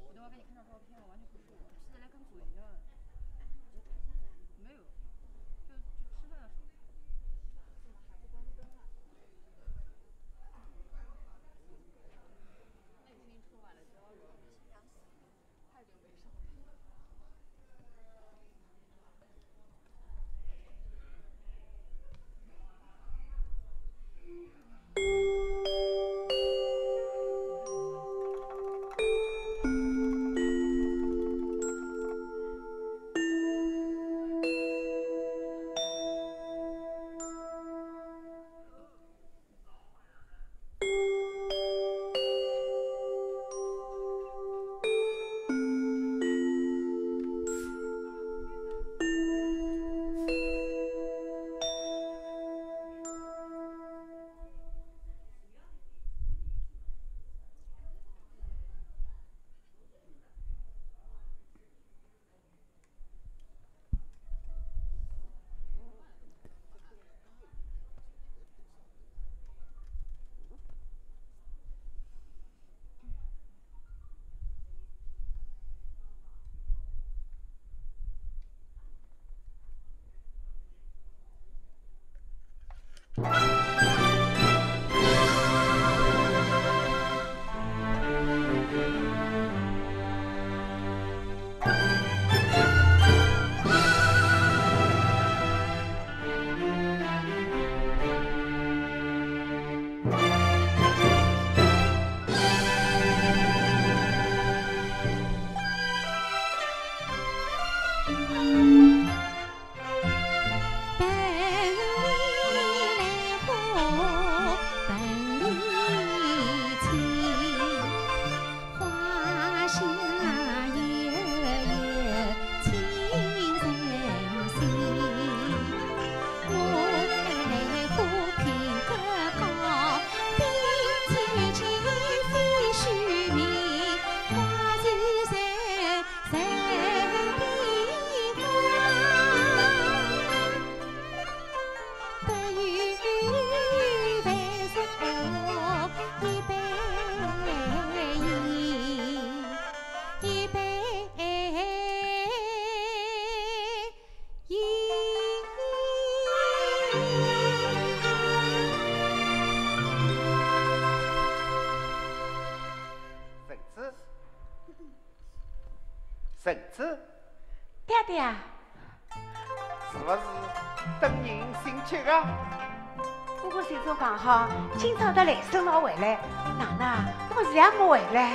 婶子， 爹爹， 是不是等人心急啊？ 哥哥先生讲好，今朝到来生老回来，哪能我现在没回来？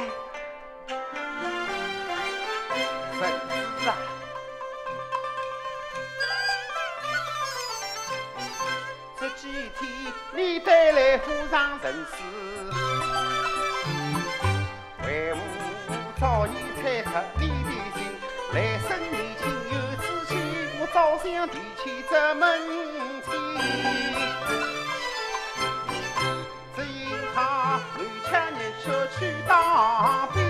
婶子啊，这几天你带来府上人事，为我早已猜出你的心，来生年轻有志气，我早想提起这门亲。只因他男强人少去当兵，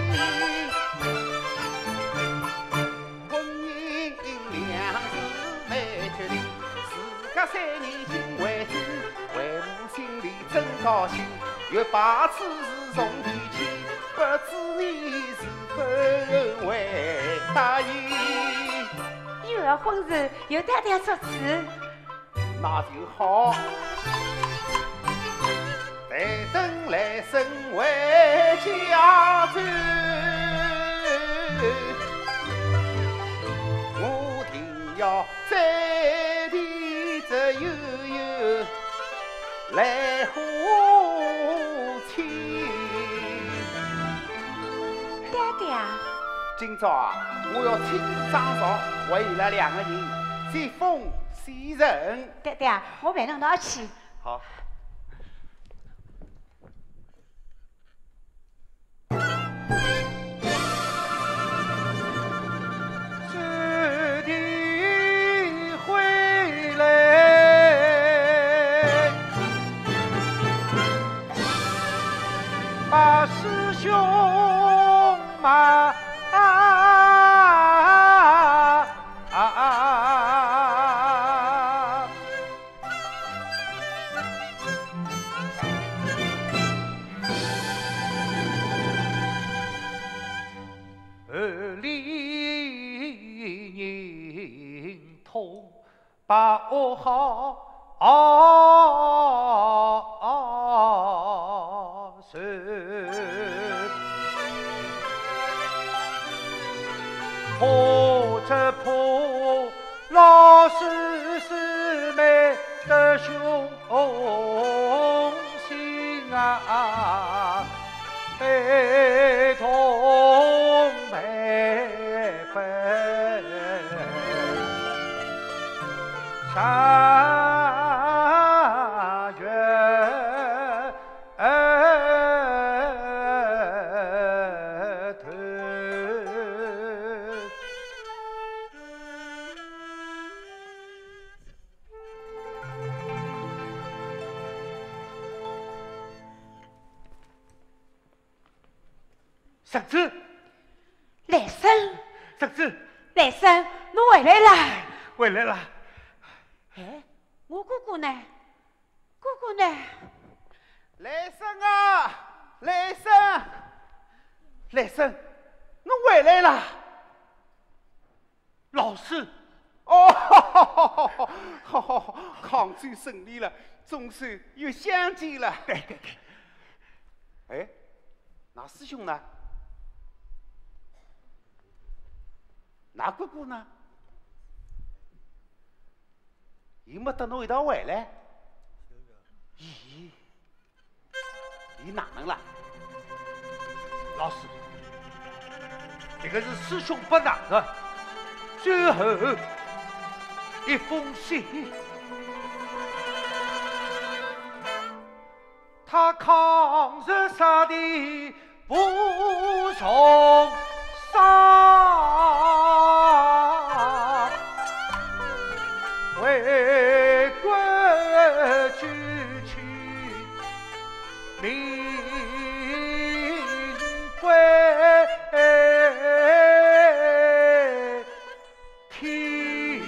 婚姻两字没决定，自家3年前回去，为我心里真高兴，越把此事重提起，不知你是否会答应？ 以后的婚事由爹爹做主。 那就好。待等来生回家转，我定要再提这悠悠来花亲。 爹爹， 今朝啊，我要亲自张朝，为了2个人接风洗人。 爹爹，我陪侬到去。 好。把师兄嘛把握好手，破这破老师师妹的雄心啊，悲痛悲愤，山岳头。婶子， 来生， 婶子， 来生，侬回来啦！ 回来了。 哎，我哥哥呢？哥哥呢？ 来生啊，来生，来生，侬回来了。老师，哦，好，抗战胜利了，终算又相见了。对。哎，那师兄呢？那哥哥呢？伊没等侬一道回来。咦，伊哪能了？老师，这个是师兄拨拿的最后一封信。他抗日杀敌不从上，为国举起民归天。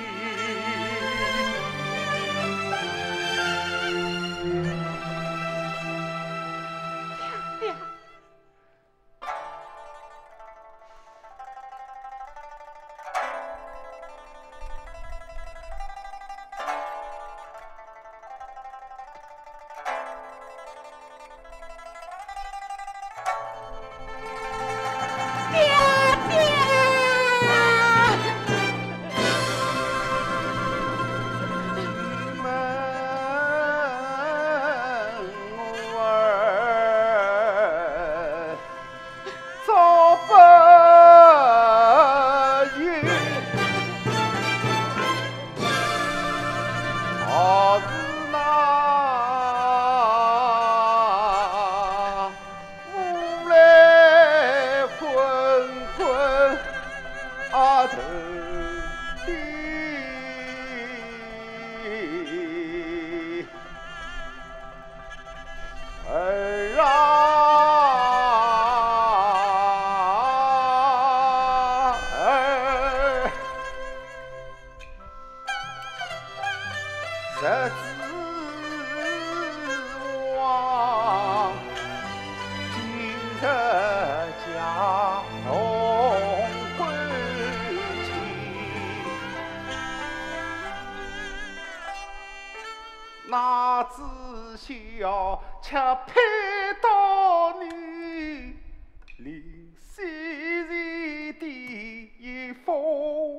那只小却配到你离西日的一封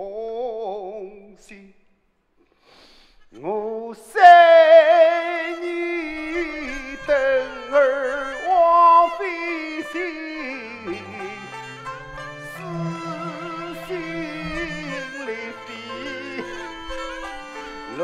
信，我三年等儿枉费心，死心里边泪。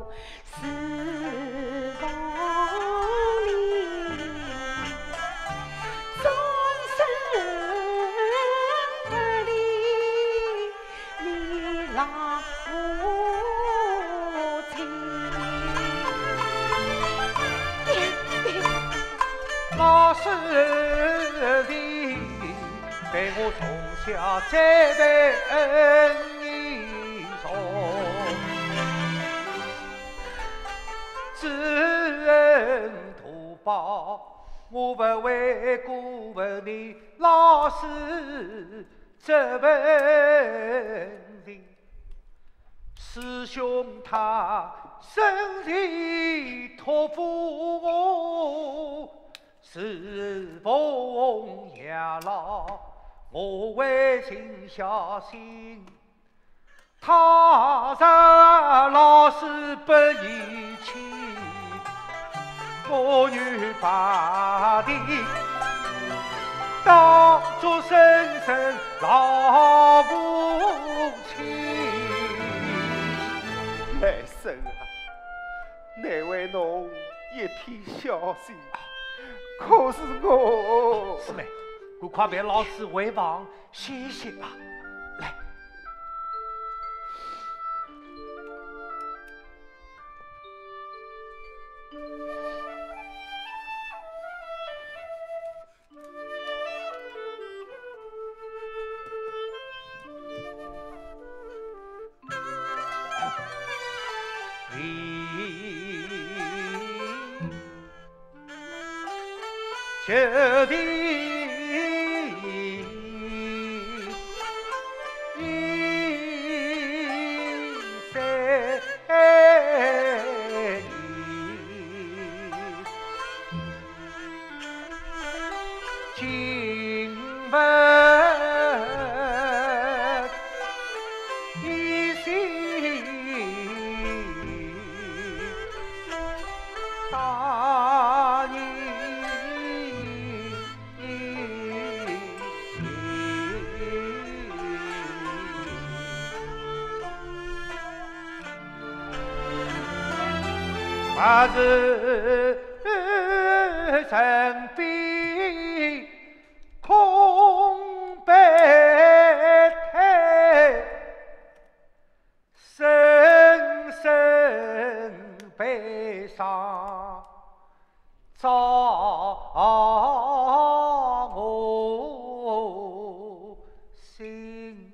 是风里，终身不离，你郎无情。 老师的对我从小栽培恩义重，知恩图报，我不为过问你老师这问题。师兄他身体托付我，侍奉养老，我为情小心。他日老师不义气，我女把地当作深深老母亲。 来生啊，难为侬一片孝心，可是我师妹，赶快陪老师回房歇歇吧。来。这地经文一心大义。我是身边空白胎，深深悲伤照我心。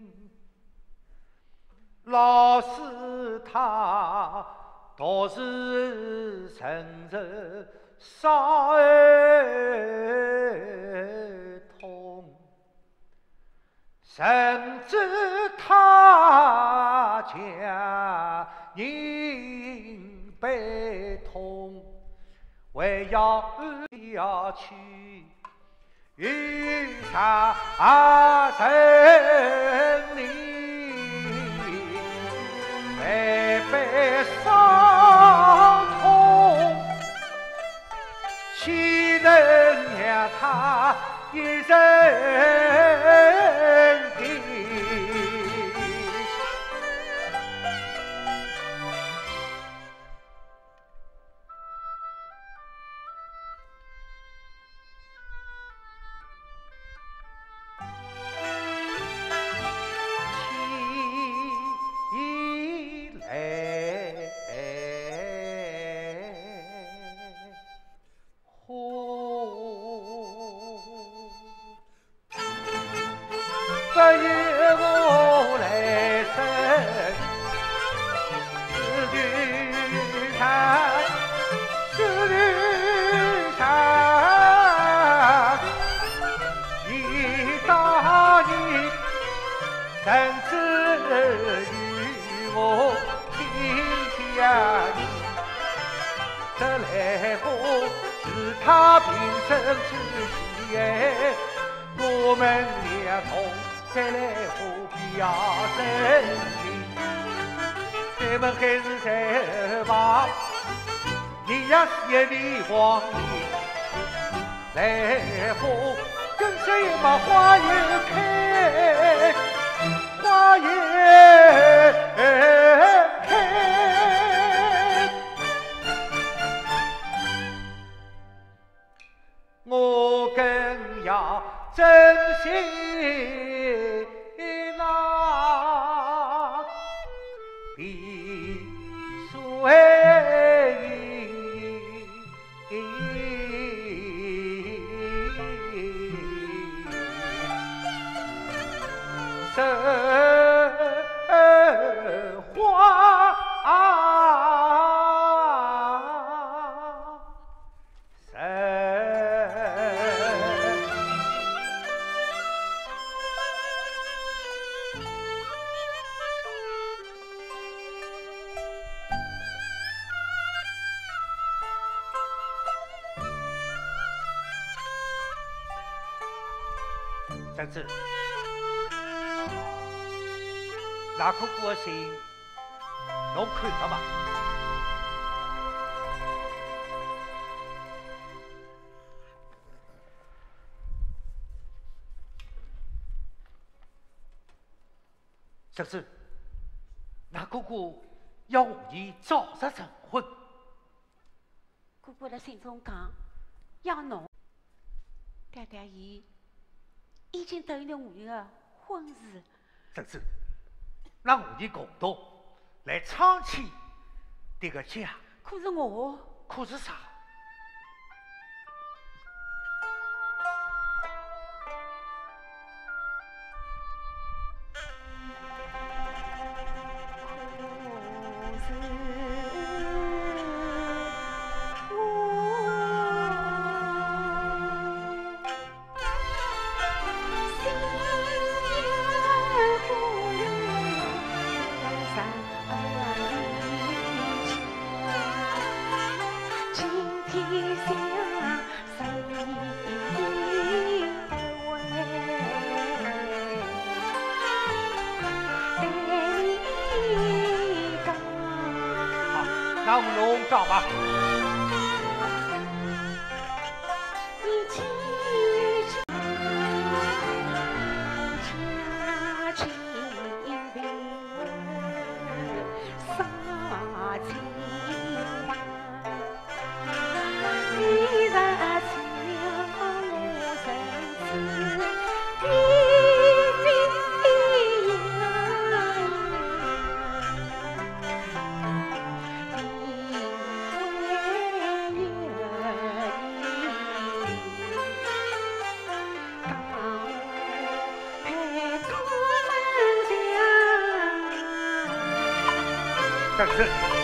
老师他倒是承认伤儿痛，甚至他家人悲痛，为要去遇上神灵，白白伤痛，岂能让他一人定？不由我来生，是女山，是女山，一大年，甚至与我亲家人，这来福是他平生之喜，我们俩同。再来何必要生气？咱们还是在旁，你也是一位皇帝。来何更是一把花又开，花又开。 婶子，那姑姑的信，侬看了吗？婶子，那姑姑要和你早日成婚。 姑姑辣信中讲，要侬爹爹伊已经答应了我的婚事。 婶子，让我们共同来撑起这个家。 可是我， 可是啥？那我们弄账吧。婶子，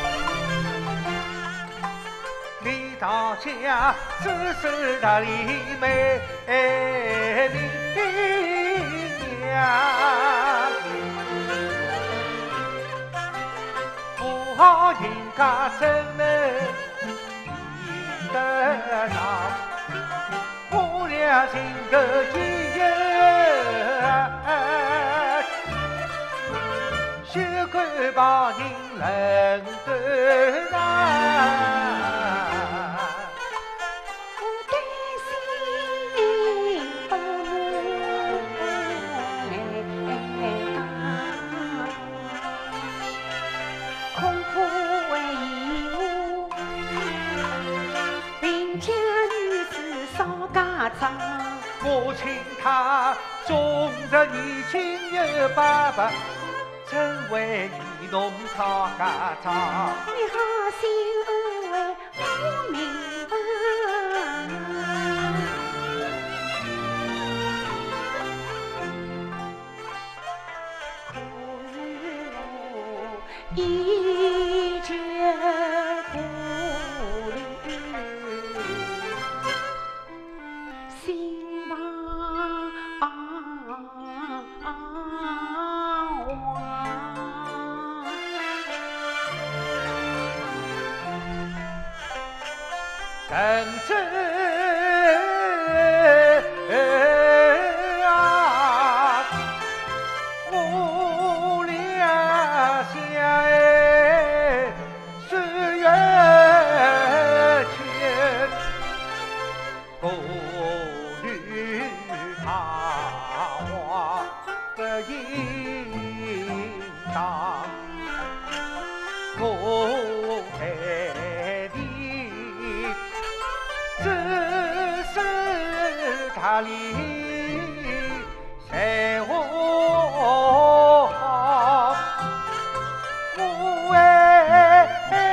你到家只是那里美娘，不好人家真能听得上，我俩心头记血管把人认得上， 我担心把侬恐怕为我邻家女子少家长。 我请他终日年轻有爸爸，真为你弄吵家长。 你好心为我明白，可是我一决不离，心忙甚至我俩相爱10月前，步履彷徨的应当，我陪你只是他里谁我为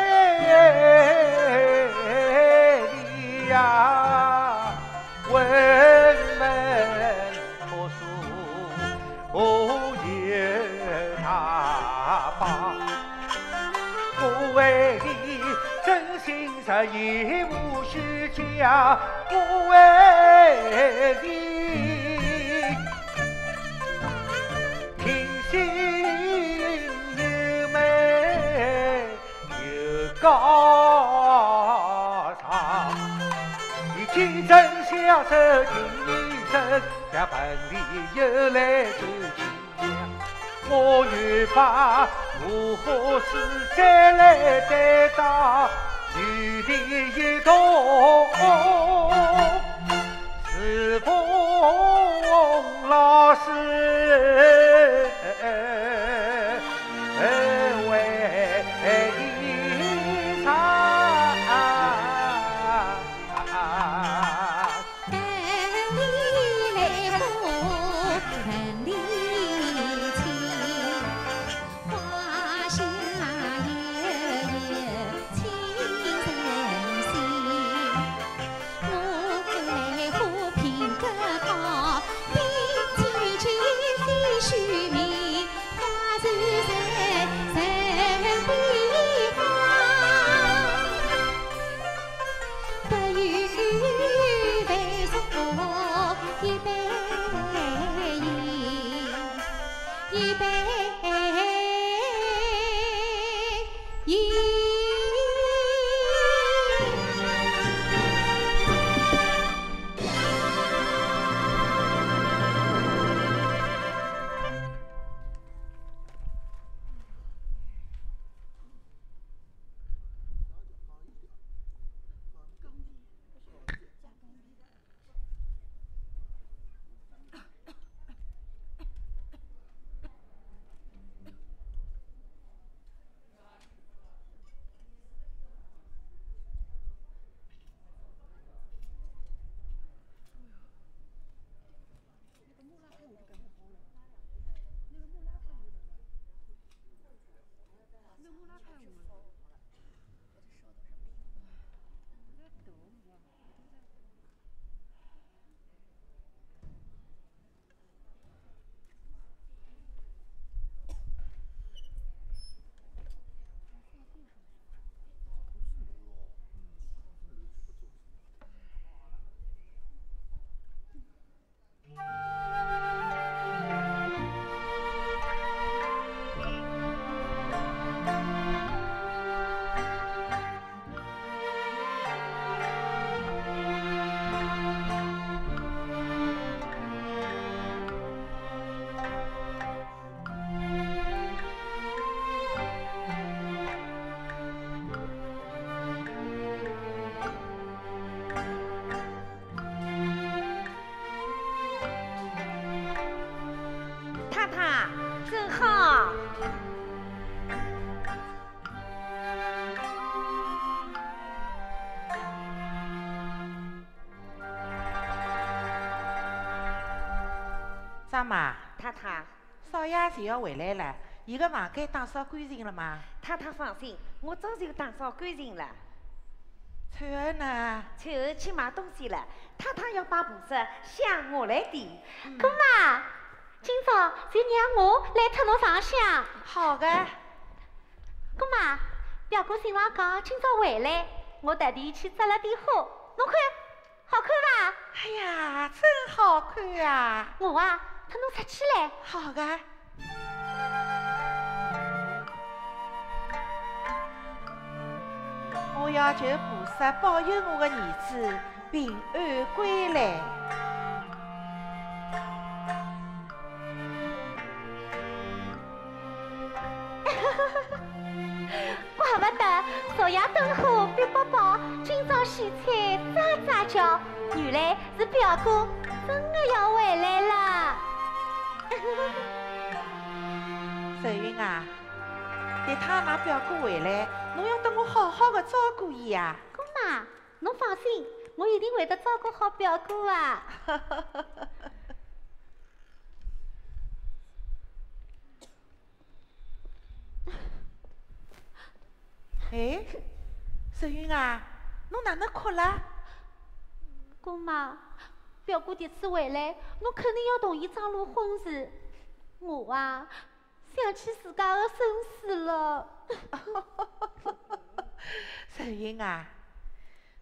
实也无需讲，不为你听心又美又高尚，你今真享受情意深，像本里又来走亲娘。我愿把无何事再来担当，与你一同侍奉老师，为你唱。 张妈， 太太， 少爷就要回来了，伊个房间打扫干净了吗？ 太太放心，我早就打扫干净了。 翠儿呢？ 翠儿去买东西了，太太要把步子向我来提。 姑妈，今朝就让我来替侬上香。 好的。 姑妈，表哥新郎讲今朝回来，我特地去摘了点花，侬看好看伐？ 哎呀，真好看呀！ 我啊，替侬插起来。 好的。我要求菩萨保佑我的儿子平安归来。 怪不得昨夜灯火比宝宝，今朝洗菜喳喳叫，原来是表哥真的要回来了。 秀云啊，这趟㑚表哥回来，侬要等我好好的照顾伊呀。 姑妈，侬放心，我一定会得照顾好表哥啊。 哎，秀云啊，侬哪能哭了？ 姑妈，表哥这次回来，侬肯定要同伊张罗婚事。我啊，想起自家的身世了。 秀云啊，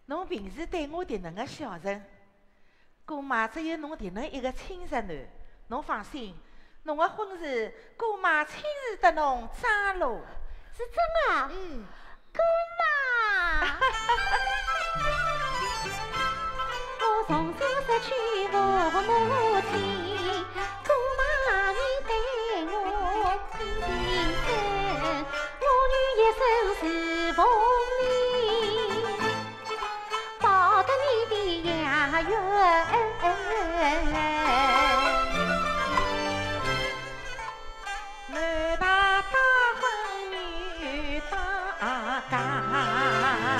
侬平时对我迭能个孝顺，姑妈只有侬迭能一个亲侄囡，侬放心，侬个婚事姑妈亲自得侬张罗。 是真啊？ 嗯， 姑妈，我从小失去父母亲，姑妈你对我亲生，我愿一生侍奉你，报答你的养育恩。 男大当婚，女当嫁，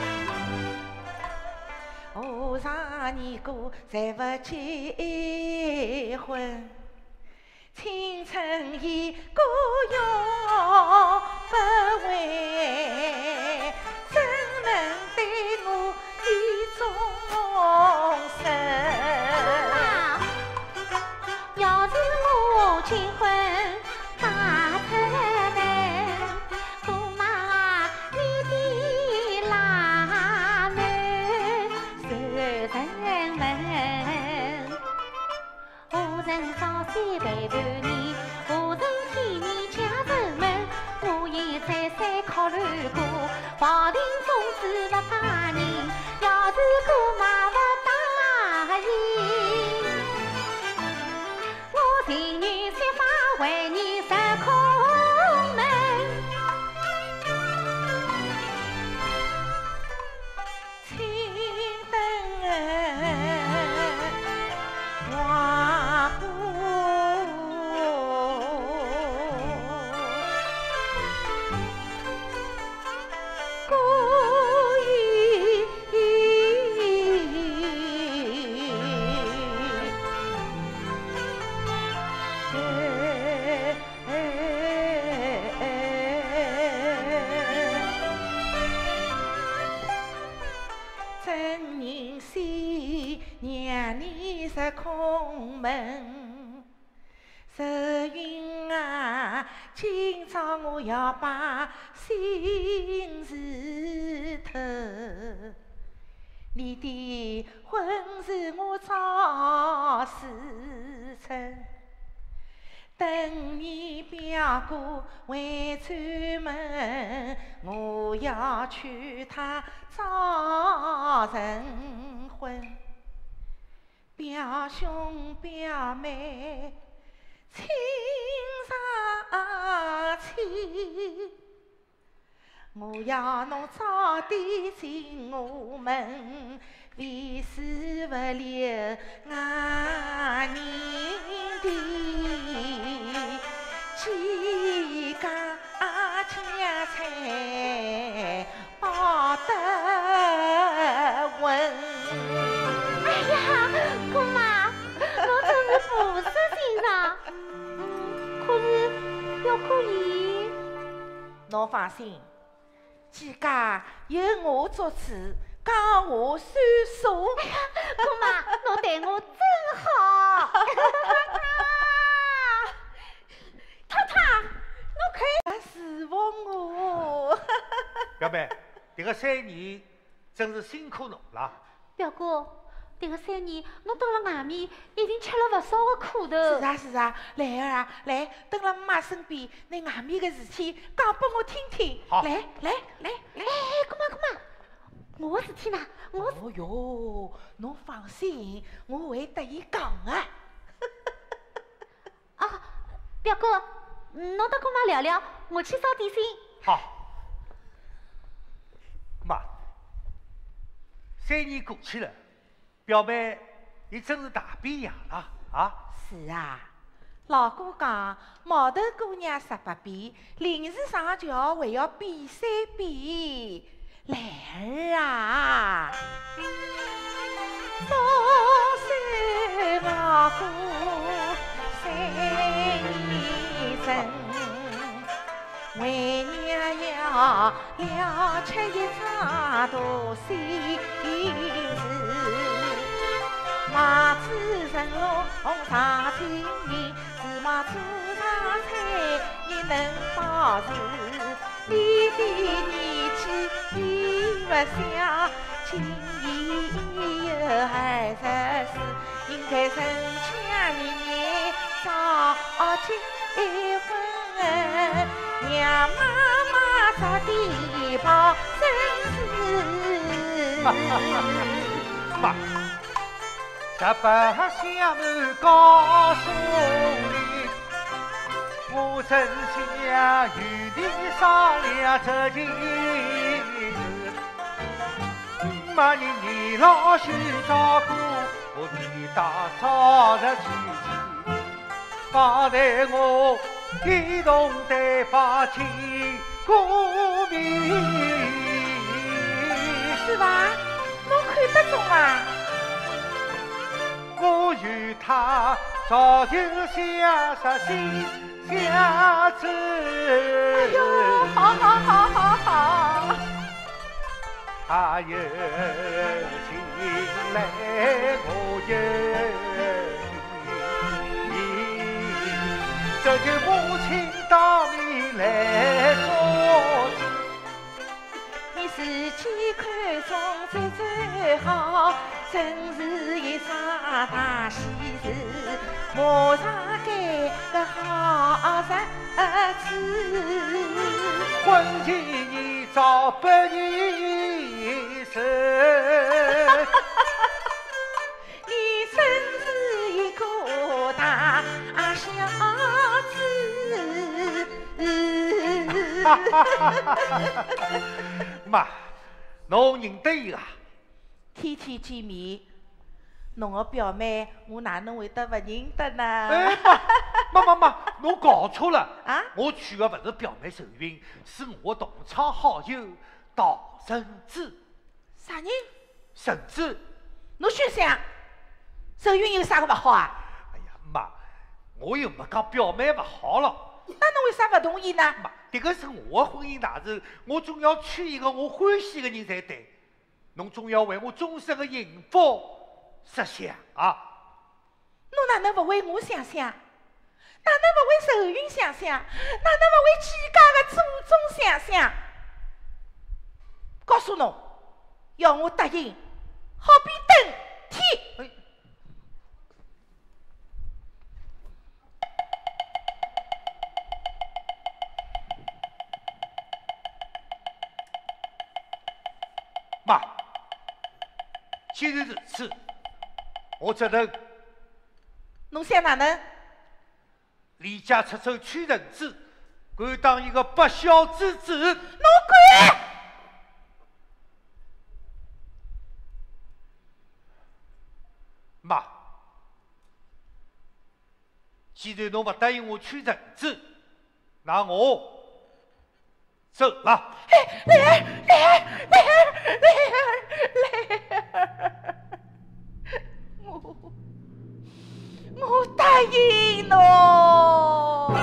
何尝年过才不结婚？青春已过永不回，怎能对我意终身？ 要是我结婚嫁出门，姑妈你的拉门受人问，何曾朝夕陪伴你，何曾替你家人们，我也再三考虑过，房庭宗旨不嫁人，要是姑妈不答应，我情愿设法为你入空门。 青灯画布，故意真人心让你入空门，愁云啊，今朝我要把心事透，你的婚事我早事成。等你表哥回转门，我要娶她早成婚。表兄表妹亲上亲，我要侬早点进我门，为师不留外人的几家家财报得稳。 哎呀，姑妈，侬真是不识欣赏。可是表哥伊， 侬放心，几家由我做主，讲话算数。 姑妈，侬对我真好。太太，侬看， 侍奉我。 表妹，这个3年真是辛苦侬了。 表哥，这个3年侬蹲辣外面一定吃了不少的苦头。 是啊是啊，来儿啊，来，蹲辣妈身边，拿外面的事体讲拨我听听。 好来来来来。 哎，姑妈，我的事体呢？我哦哟，侬放心，我会得伊讲啊。 啊，表哥，侬跟姑妈聊聊，我去烧点心。 好，妈，3年过去了，表妹你真是大变样了啊！ 是啊，老哥讲毛头姑娘18变，临时上桥还要变3变。来儿啊，早生老哥3年整，为娘要了却一场大喜事。麻子成龙上金银，芝麻做上菜，你能保持？你的年纪比不小， 今已有20岁，应该成家立业早结婚，让妈妈早点抱孙子。 妈，这把相满告诉你，我真想与你商量这件事。妈，你年老需照顾，我你大早日娶妻。方才我一同对把亲过面。 是吧？侬看得中啊？ 我与他早就相识心相知。 哎呦，好好好好好！ 他有情来，我有意，这就母亲当面来做主。 你自己看中最最好，真是一桩大喜事，马上该个好日子。 婚前你早8年生， 你真是一个大孝子。 妈，侬认得伊啊？ 天天见面，侬个表妹我哪能会得不认得呢？ 哎，妈，侬搞错了啊！ 我娶的不是表妹寿云，是我同窗好友陶橙子。 啥人？ 橙子？ 侬休想！寿云有啥个不好啊？ 哎呀，妈，我又没讲表妹不好了。 那侬为啥不同意呢？ 妈，这个是我的婚姻大事，我总要娶一个我欢喜的人才对。侬总要为我终身的幸福设想啊！ 侬哪能不为我想想？哪能不为寿云想想？哪能不为自家的祖宗想想？告诉侬，要我答应，好比等天。 妈，既然如此，我只能侬想哪能？ 离家出走娶橙子，敢当一个不孝之子。 侬管！ 妈，既然侬不答应我娶橙子，那我走了。 来我答应侬。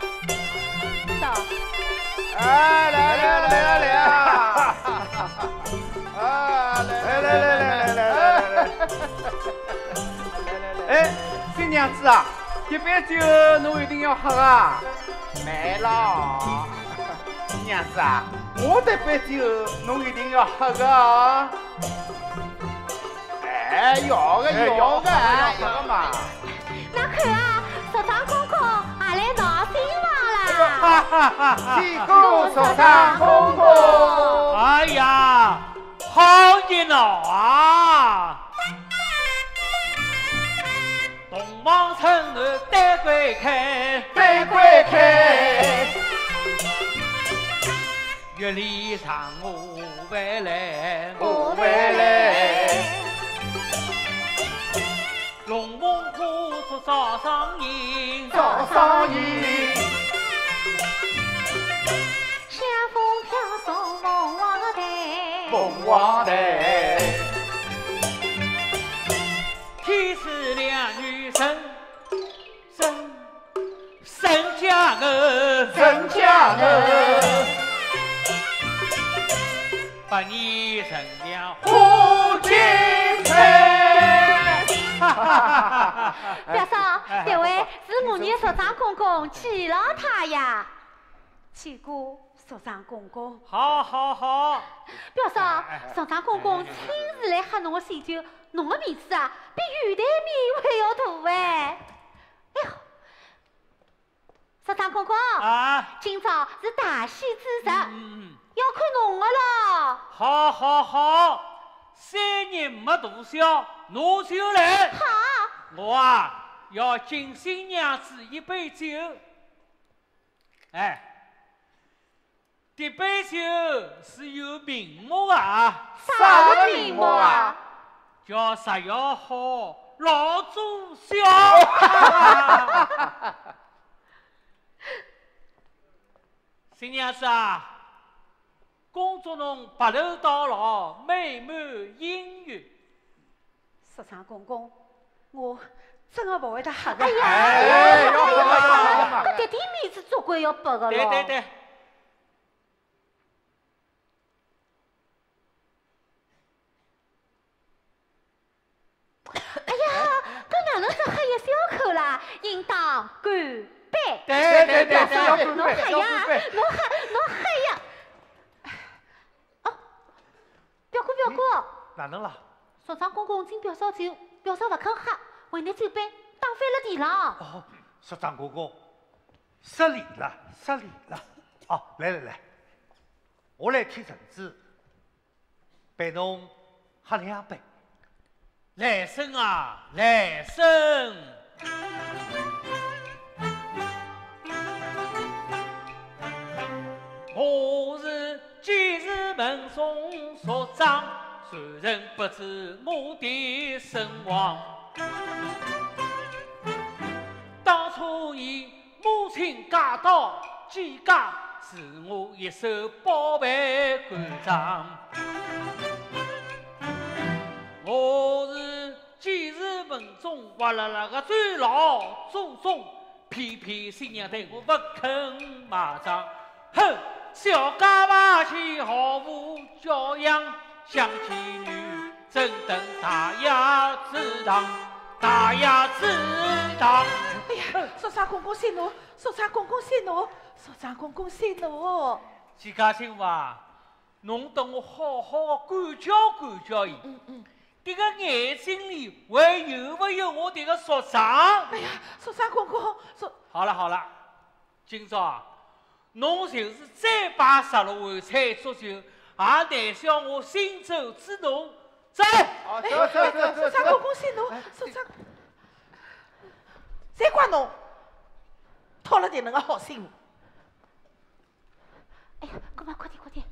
来啊！ 哎，新娘子啊，这杯酒侬一定要喝啊！没了，娘子啊，我这杯酒侬一定要喝个。哎，要个要个要个嘛！ 那看啊，说唱公公也来闹新哈房了。 哈哈！ 起鼓说唱公公， 哎呀，好热闹啊！东望城南丹桂开， 丹桂开， 月里上我回来， 我回来。 龙凤花烛早上迎， 早上迎， 香风飘送凤凰台， 凤凰台， 天赐两女生佳儿， 生佳儿， 百年神娘花金钗。 表嫂，这位是母女说唱公公齐老太呀。 起鼓说唱公公， 好好好， 表嫂，说唱公公亲自来喝侬的喜酒，侬的面子啊，比玉台面还要大哎！哎呦，说唱公公， 啊， 今朝是大喜之日， 嗯， 要看侬的咯。 好好好，三日没大小，侬就来。 好， 我啊，要敬新娘子一杯酒。哎，这杯酒是有名目的啊， 啥个名目啊？ 叫食药好，老助笑。新娘子啊，恭祝侬白头到老，美满姻缘。 说唱公公，我真的不会得喝的。 哎呀， 哎，要喝嘛要喝嘛。 搿点面子总归要拨个咯。 对对对， 哎呀，搿哪能只喝一小口啦？应当干杯！ 对对对， 表嫂， 要干杯， 侬喝呀要干杯。， 侬喝呀！哦，表哥表哥， 哪能了？ 说唱公公敬表嫂酒，表嫂勿肯喝，为难酒杯打翻了地浪。 哦，说张公公，失礼了，失礼了。哦，来来来，我来替橙子，陪侬喝两杯。来生啊，来生！我是今日门中所长，虽然不知我的身亡。当初以母亲嫁到季家，是我一手包办官场。我是今日门中挖了那个最老祖宗，偏偏新娘对我不肯买账。哼，小家娃起毫无教养，想妻女正等大雅之堂，大雅之堂。 哎呀，说唱公公息怒，说唱公公息怒，说唱公公息怒。 季家新娃，侬等我好好管教管教伊。这个眼睛里还有没有我这个说唱？ 哎呀，说唱公公，说好了好了，今朝啊，侬就是再摆16碗菜足酒，也难消我心中之怒。走！ 好，走走走走说唱公走。 公息怒，说唱，谁管侬？讨了点那个好心。 哎呀，哥们快点快点！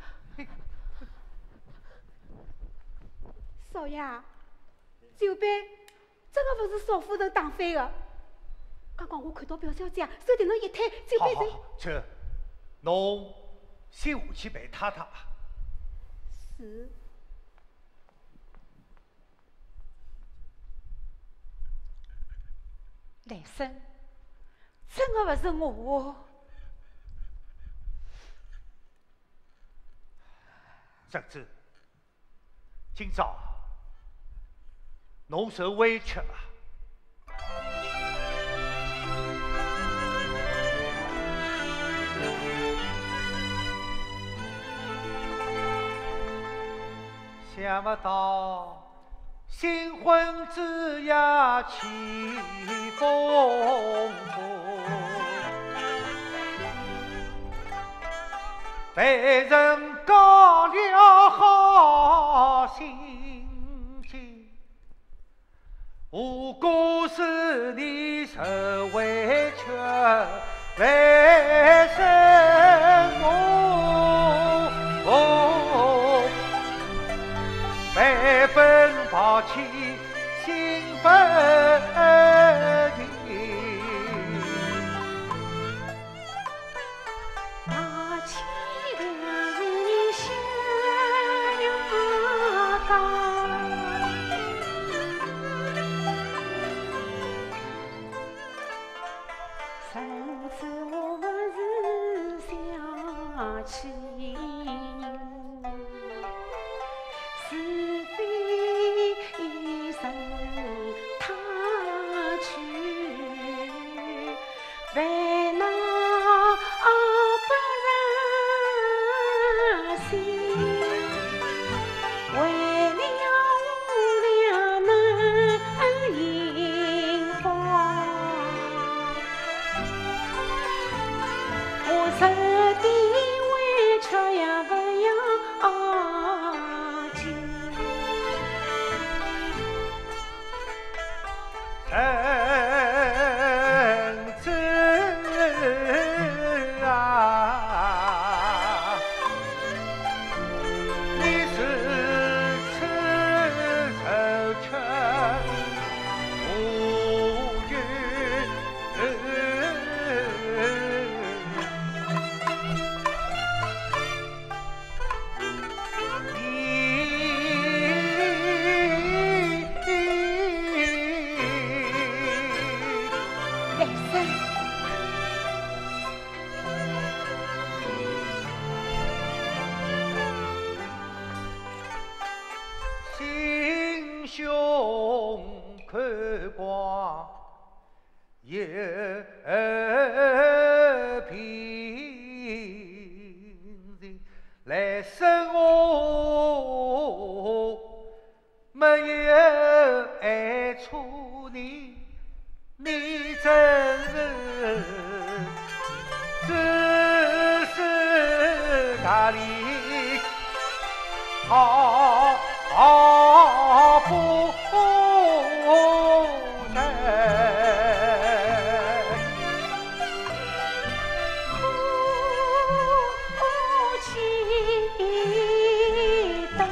少爷，酒杯真的不是少夫人打翻的。刚刚我看到表小姐手顶上一摊，酒杯是。 好好好，这侬先下去陪太太吧。 是。来生，真的不是我。 侄子，今朝侬受委屈了。 想不到新婚之夜起风波，被人搞了好心情，无辜是你受委屈，为什么每分抛弃心分明？ 拿起两人相告，从此我们是相亲。是非一生他去，为那不忍心，为了我俩能迎风，我受的委屈也不要紧。 人子啊，你是此受却无语，心胸宽广也平静，来生我没有爱错你，你真是只是大理好不人。 哭泣的，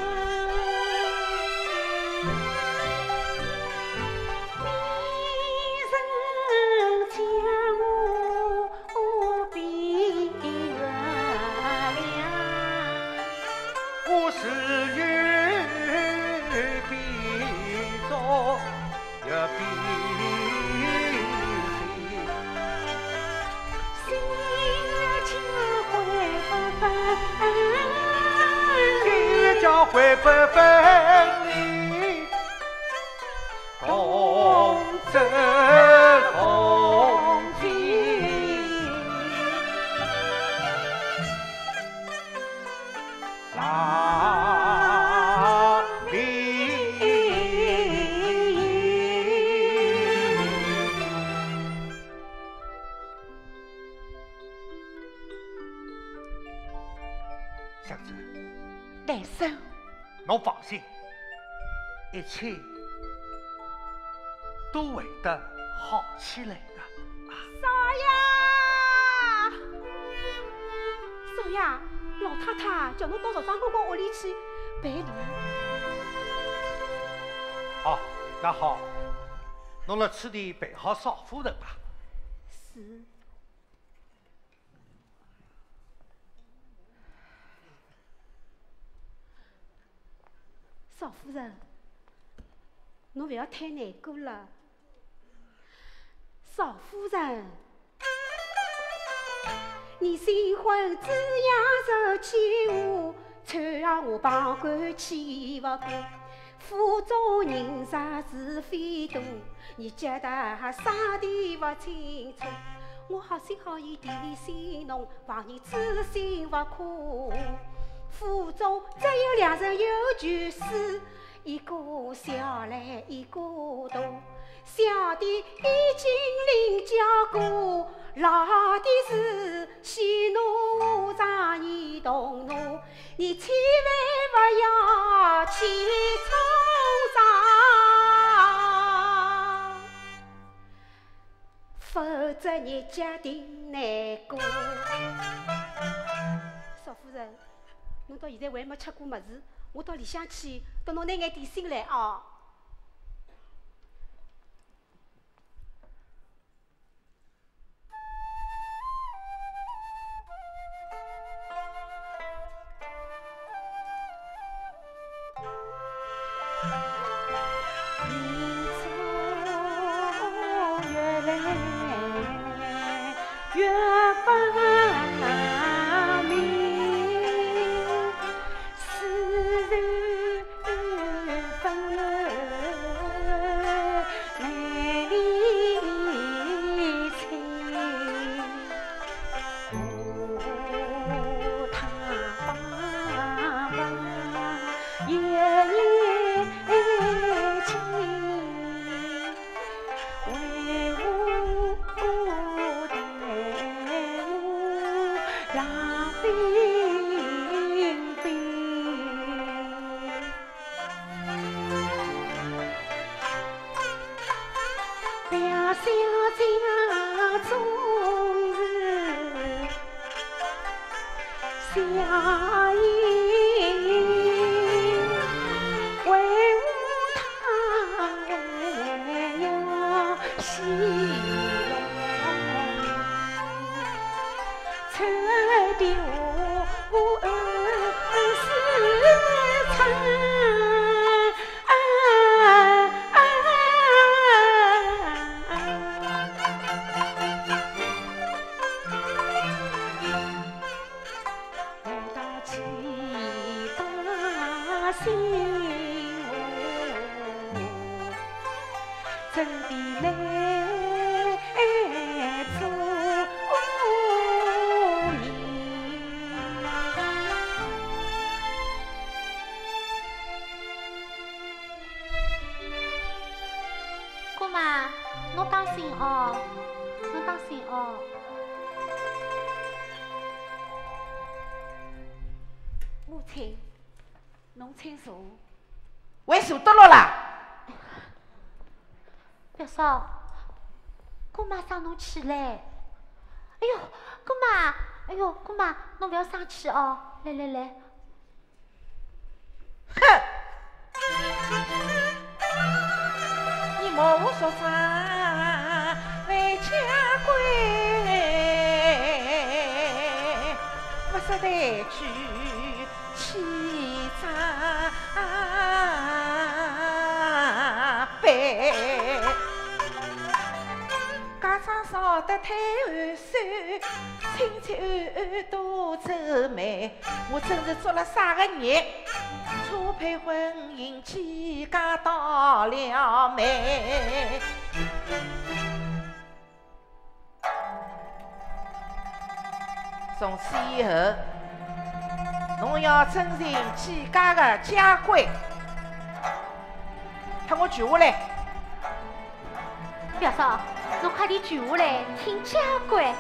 你人将我比原谅。 我是比做也比心将会不分， 心将会不分离，同舟共济。哪里小子， 来生， 侬放心，一切都会得好起来的。 少爷，少爷，老太太叫侬到曹长公公屋里去赔礼。 哦，那好，侬辣此地陪好少夫人吧。 是。少夫人，侬不要太难过了。少夫人，你新婚之夜受欺负，穿上我旁观气不过，府中人啥是非多，你觉得啥地不清楚？我好心好意提醒侬，望你知心不可。 府中只有两人有权势，一个小来一个大。小弟已经领教过，老的是喜怒常意动怒，你千万不要去冲上，否则日脚定难过。少夫人，侬到现在还没吃过物事，我到里向去，到侬拿眼点心来哦。侬请坐。 为坐得落啦？ 表嫂，姑妈送侬起来。哎哟，姑妈，哎哟，姑妈，侬不要生气哦。来来来。 哼！你莫说啥为家规，不识抬举欺长辈。家长少得太寒酸，亲戚暗暗多皱眉。我真是做了啥个孽？初配婚姻，几家倒了霉。从此以后，侬要遵循几家的家规，听我句话来。 表嫂，侬快点句话来，听家规。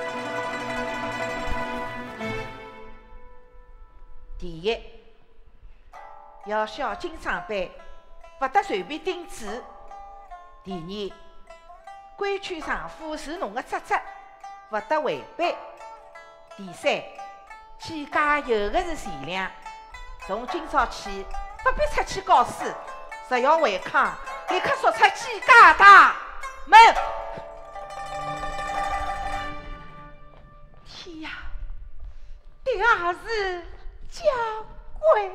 第一，要孝敬长辈，不得随便顶嘴。第二，规劝丈夫是侬的职责，不得违背。第三，起家有的是钱粮，从今朝起不必出去搞事，若要违抗，立刻说出几家大门。 天呀，这也是家规。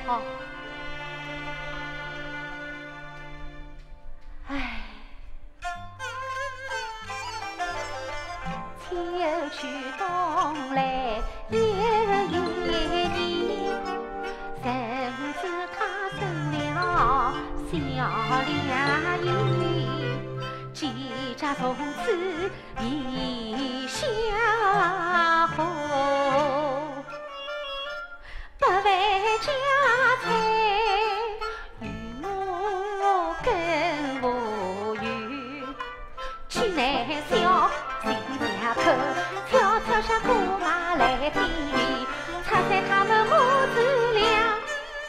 好。唉，秋去冬来又一年，甚至他生了小两眼，几家从此异相逢，不为家财与我更无缘，去难消心家口，悄悄向姑妈来听言，插在他们母子俩，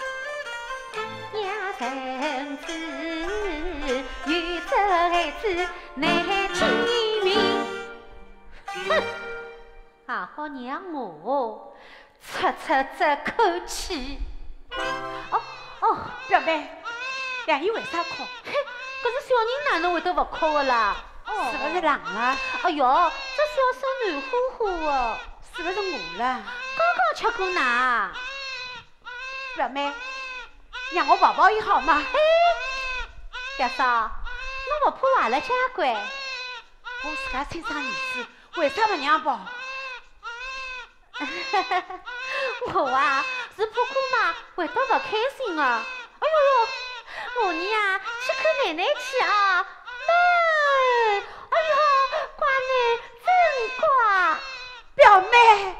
娘孙子与这孩子难见面。哼，还好让我出这口气。哦， 表妹，两姨为啥哭？ 嘿，可是小人哪能会得不哭的啦？ 是不是冷了？ 哎哟，这小手暖乎乎的， 是不是饿了？ 刚刚吃过奶。 表妹，让我抱抱也好吗？ 表嫂，侬不怕坏了家规？ 我自家亲生儿子，为啥不让抱？ 我啊，是怕姑妈会得不开心的。哎呦呦，我呢啊，去看奶奶去啊！妈，哎呦，乖囡真乖。 表妹。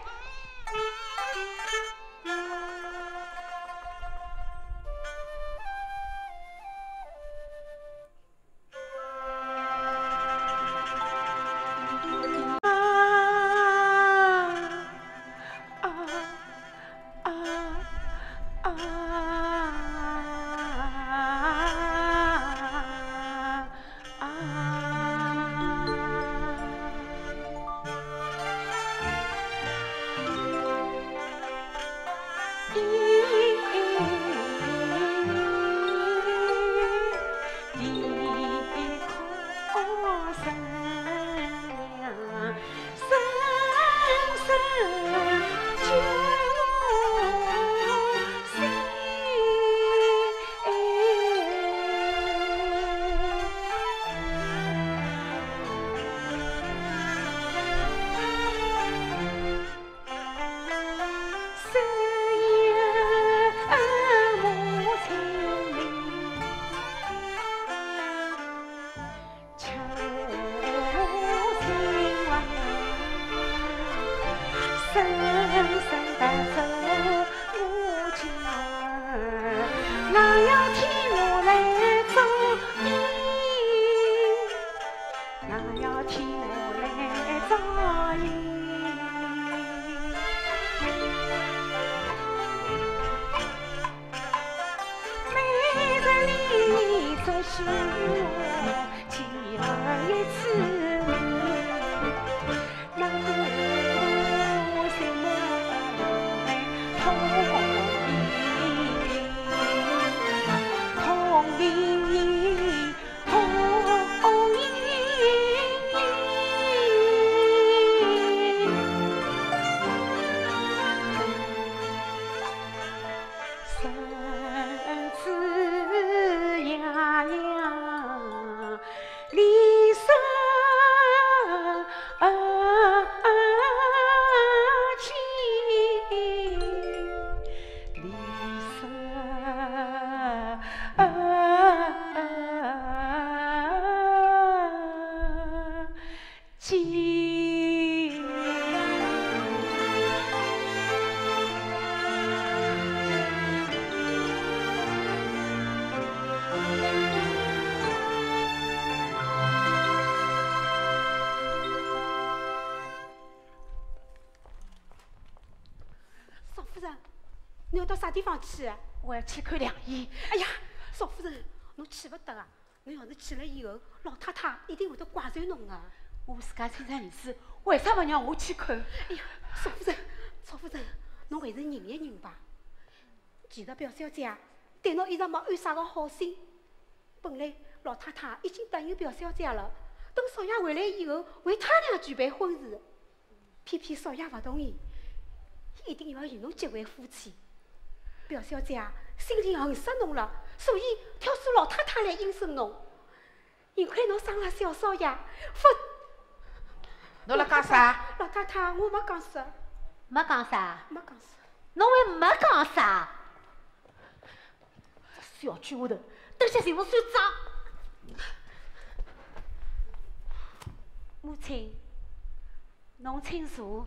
你要到啥地方去？ 我要去看两姨。 哎呀，少夫人，侬去不得啊！侬要是去了以后，老太太一定会得怪罪侬的。 我自家亲生儿子，为啥不让我去看？ 哎呀，少夫人，少夫人，侬还是忍一忍吧。其实表小姐对侬一直没安啥个好心。本来老太太已经答应表小姐了，等少爷回来以后，为他俩举办婚事。偏偏少爷不同意，一定要与侬结为夫妻。表小姐心里恨死侬了，所以挑唆老太太来应承侬。幸亏侬生了小少爷，否侬辣讲啥？ 老太太，我没讲啥， 没讲啥？ 没讲啥。 侬还没讲啥？ 小句下头，等下寻我算账。母亲，侬请坐。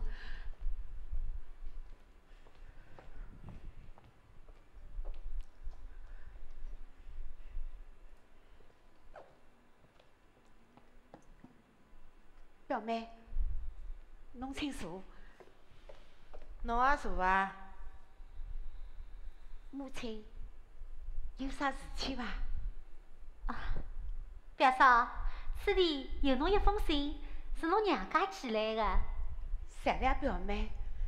表妹，侬请坐。 侬也坐啊？ 母亲，有啥事体伐？ 表嫂，此地有侬一封信，是侬娘家寄来的。 谢谢表妹。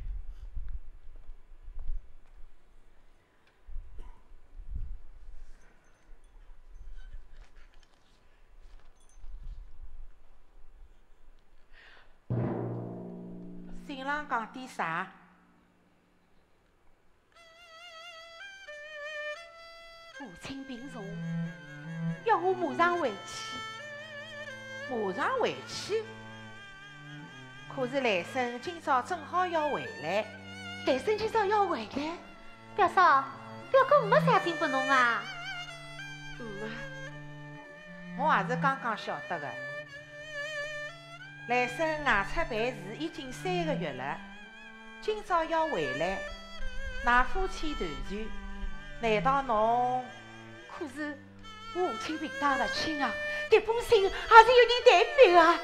信上讲点啥？ 母亲病重，要我马上回去。 马上回去？可是来生今朝正好要回来。 来生今朝要回来？ 表嫂，表哥没写信拨侬啊？ 我也是刚刚晓得的。来生外出办事已经3个月了，今朝要回来，㑚夫妻团聚，难道侬？ 可是我母亲病得勿轻啊，这封信也是有人代笔啊。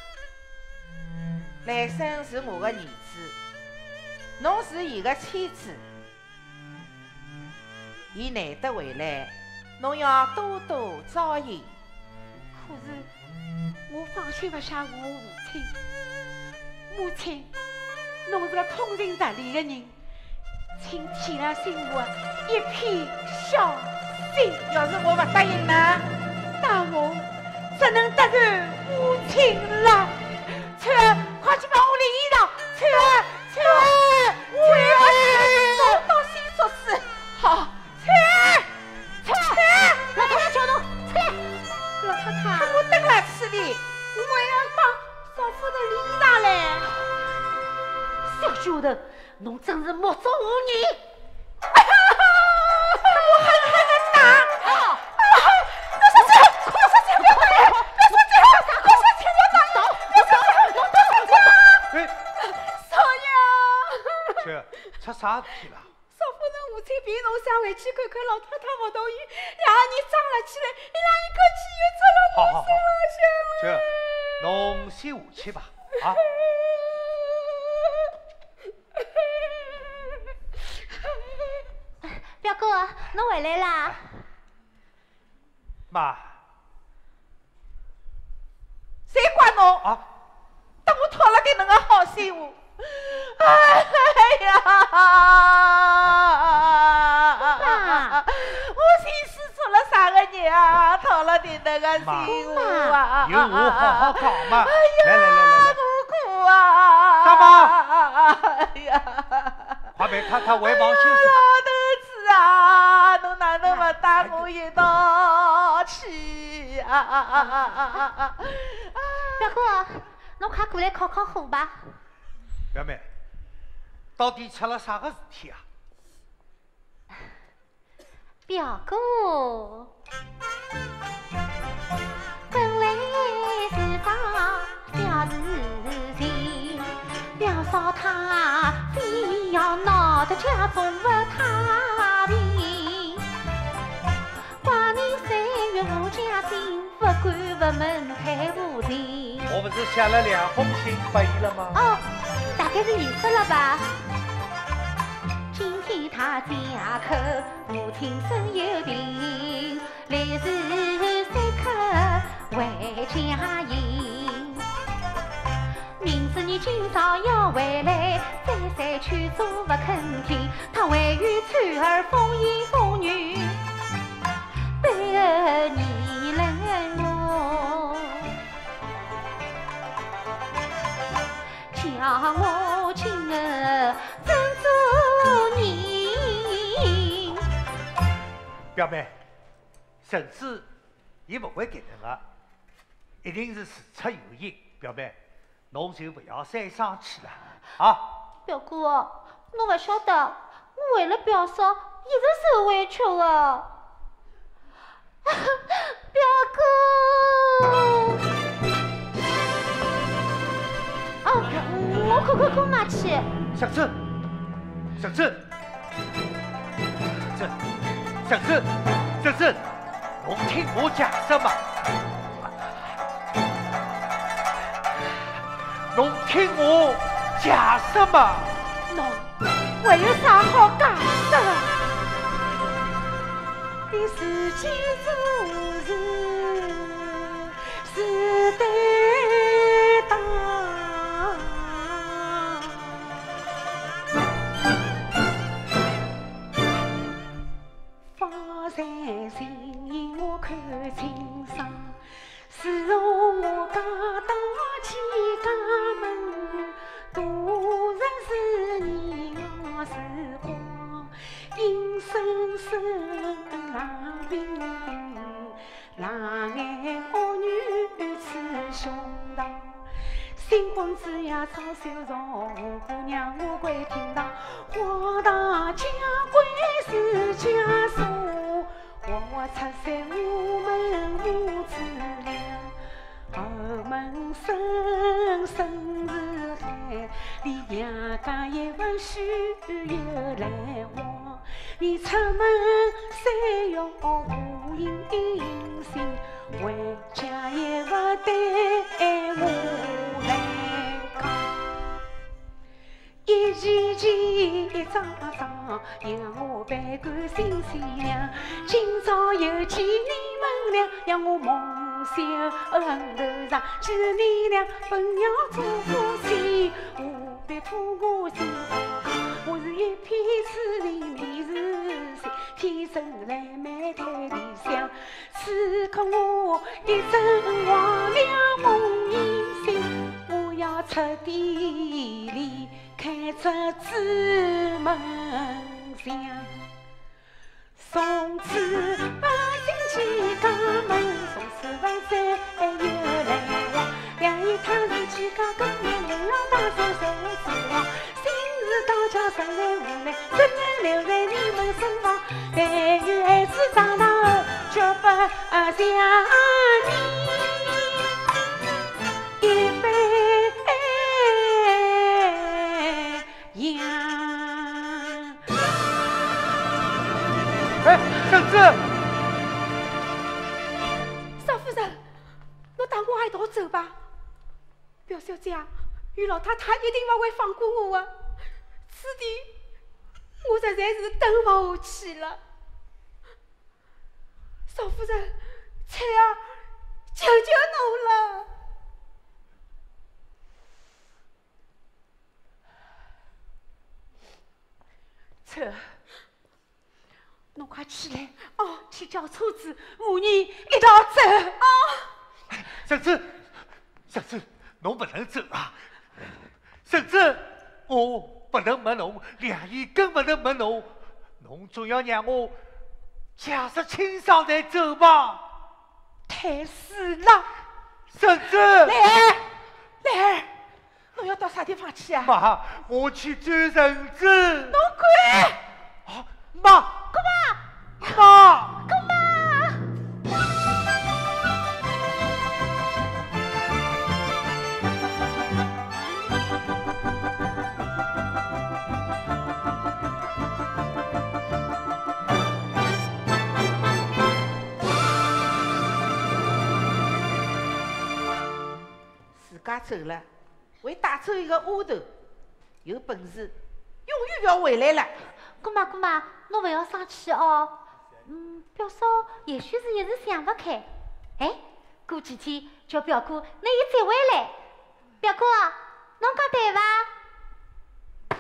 来生是我的儿子，侬是伊的妻子，伊难得回来，侬要多多照应。 可是我放心勿下我母亲。母亲，侬是个通情达理的人，请体谅心我一片孝心。 要是我不答应呢？ 那我只能得罪母亲了。翠儿，快去帮我淋衣裳。翠儿，翠儿，我到心说事。好，翠儿，翠儿， 老太太叫侬出来。 老太太， 我等了此地， 我要帮少夫人淋衣裳嘞。 小丫头，侬真是目中无人。 我狠狠的打！ 出啥事体了？ 少夫人母亲病重，想回去看看老太太不同意，两个人争了起来，伊拉一口气又出了我身上这，侬先下去吧，啊。 表哥，侬回来啦？ 妈。 谁管侬？ 啊！ 等我讨了给侬个好心话。哎呀！我心思出了啥个孽啊？讨了你那个心话啊！ 有我好好讲嘛！来， 我苦啊！ 干嘛？ 哎呀！ 快陪太太回房休息。 老头子啊，侬哪能不带我一道去啊？ 表哥，侬快过来烤烤火吧。 表妹，到底出了啥个事体啊？ 表哥，本来是桩小事情，表嫂她非要闹得家中不太平。光年3月无家信，不管不门开无情。 我不是写了2封信给伊了吗？ 哦，大概是认识了吧。今天他家口，母亲生有病，来日3刻回家迎。明知你今朝要回来，再三劝阻不肯听，他还与翠儿风言风语，背后议论我，叫我今儿真做人。 表妹，婶子也不会给人的，一定是事出有因。表妹，侬就不要再生气了啊！ 表哥，侬不晓得，我为了表嫂一直受委屈的。表哥，我可拿去。 婶子，婶子，婶子，侬听我讲什么？侬听我讲什么？ 侬还有啥好讲的？你自己做事是对当，发财心意我看清爽，是我家大起家门，多人是你我时光，阴森森冷冰冰，冷眼恶女刺胸膛。新婚之夜唱首唱，姑娘我归听到，花大家归是家属，我出山我们母子俩。后门深深似海，离娘家一份须有来往。你出门三要无影心，回家也不对我来讲。一件件一张张，让我倍感心善良。今朝又见你们俩，让我梦想头上。既然你俩本要做夫妻，何必拖我心？我是一片痴情迷是心，天生来美太理想。此刻我一阵黄粱梦已醒，我要出地里开出纸门墙。从此不进去家门，从此不再有来往。两一趟是几家公园流浪大手手指望，今日到家实在无奈，只能留在你们身旁。但愿孩子长大后绝不想你一杯呀。 哎，婶子， 少夫人，侬带我一道走吧。表小姐，于老太太一定不会放过我的，此地我实在是等不下去了。少夫人，翠儿，求求侬了。 翠儿， 侬快起来哦，去叫车子，母女一道走哦。 婶子，侬不能走啊！婶子，我不能没侬，两姨更不能没侬，侬总要让我驾驶清爽才走吧。 太死了！ 婶子， 来儿，侬要到啥地方去啊？ 妈，我去追婶子。 侬滚！ 啊，妈，妈， 自家走了，为带走一个丫头，有本事永远不要回来了。 姑妈，侬不要生气哦。表嫂也许是一时想不开。哎，过几天叫表哥拿伊再回来。表哥，侬讲对伐？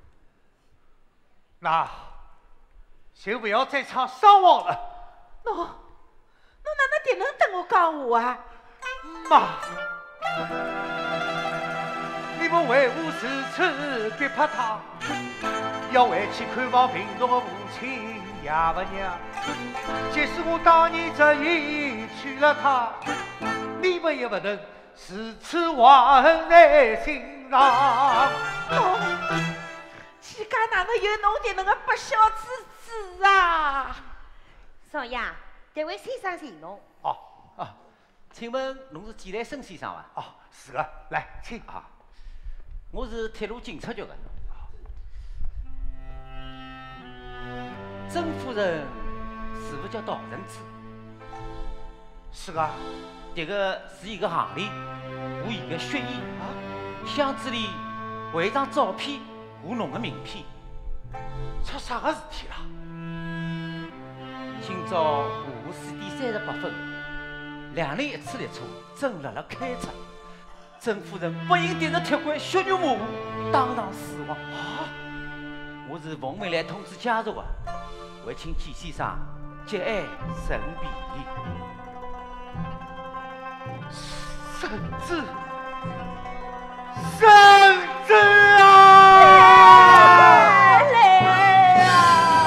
那就不要再唱伤亡了。 侬哪能迭能等我讲话啊？ 妈，你们为我如此给怕他， 要回去看望病重的父亲爷不娘。即使我当年执意娶了她，你们也不能如此怀恨在心上。 自家哪能有侬这能个不孝之子啊？ 少爷，这位先生请侬。 哦请问侬是纪来生先生伐？ 哦，是的，来请啊，我是铁路警察局的。曾夫人是否叫陶成子？ 是的。 这个是伊个行李和伊个血衣啊，箱子里还有一张照片和侬的名片。 出啥个事体了？ 今朝下午4点38分，两人一次列车正辣辣开出，曾夫人不幸跌入铁轨，血肉模糊，当场死亡。啊！我是奉命来通知家属的，还请纪先生节哀顺变。 圣旨，圣旨啊！ 来啊！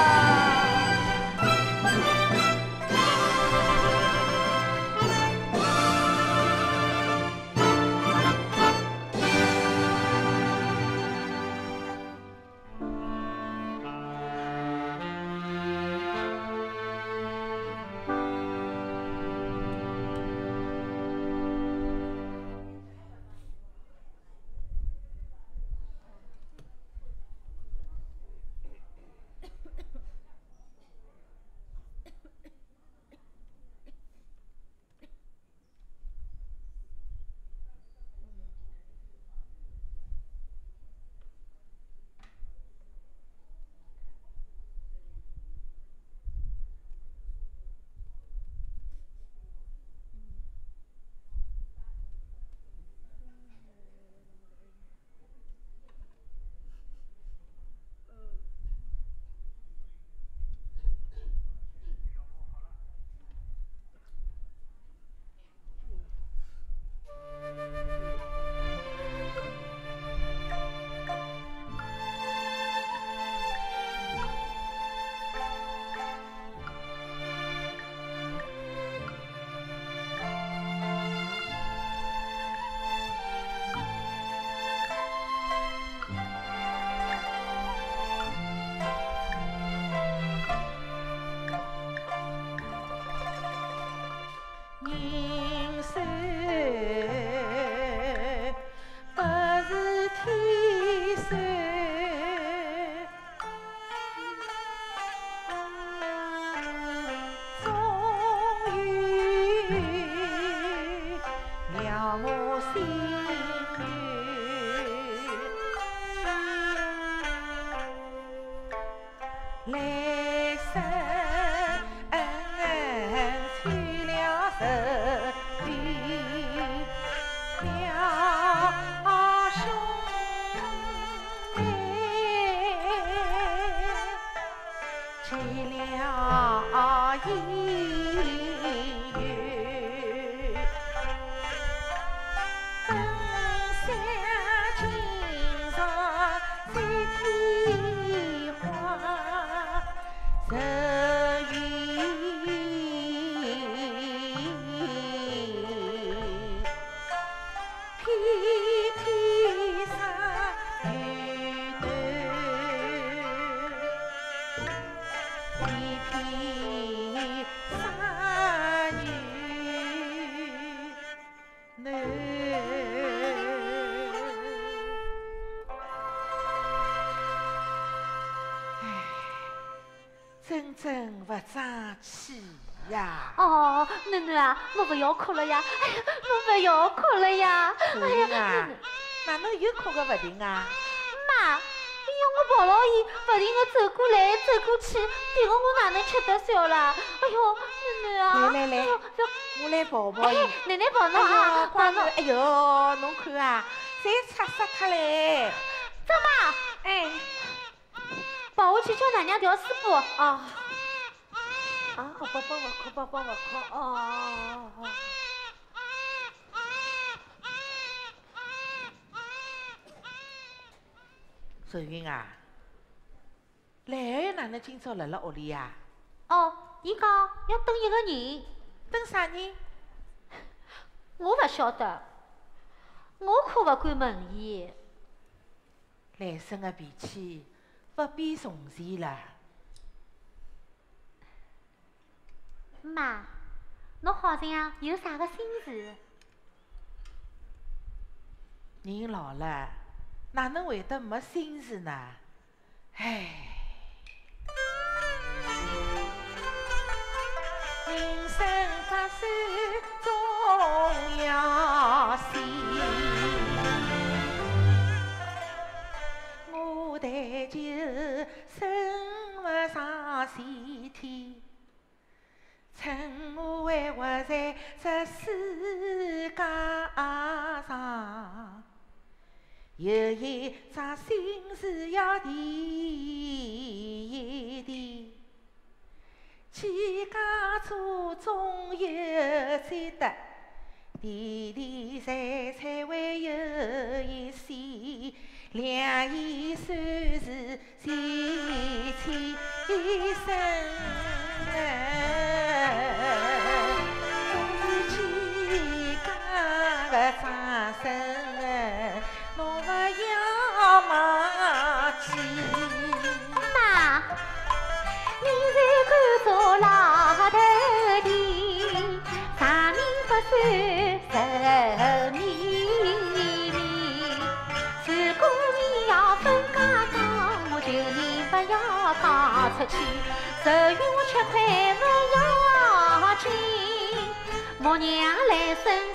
真不争气呀！ 哦，囡囡啊，侬不要哭了呀！哎呀，侬不要哭了呀！ 哎呀，哪能又哭个不停啊？ 妈，哎呀，我抱牢伊，不停的走过来走过去，这个我哪能吃得消啦？哎呦，囡囡啊！ 来，我来抱抱伊。 奶奶抱侬啊，抱侬。 哎呦，侬看啊，侪擦死脱嘞！ 张妈， 哎， 抱回去叫奶娘调水布啊。 宝宝不哭，宝宝不哭，哦。瑞云啊， 兰儿哪能今朝辣辣屋里呀？ 哦，伊讲要等一个人， 等啥人？ 我勿晓得，我可勿敢问伊。 兰生个脾气勿比从前了。 妈，侬好像有啥个心事？ 人老了，哪能会得没心事呢？唉，人生百事总要喜，我但求生勿上前天。趁我还活在这世界上，有一桩心事要提一提。几家祖宗有积德，地地财财还有一些，两伊算是前前生。总是几家个长生，侬勿要忘记。 妈，你在赶着老头的，长命不算寿绵绵。如果你要分家当，我求你不要讲出去。寿与我吃亏不要紧，莫让来生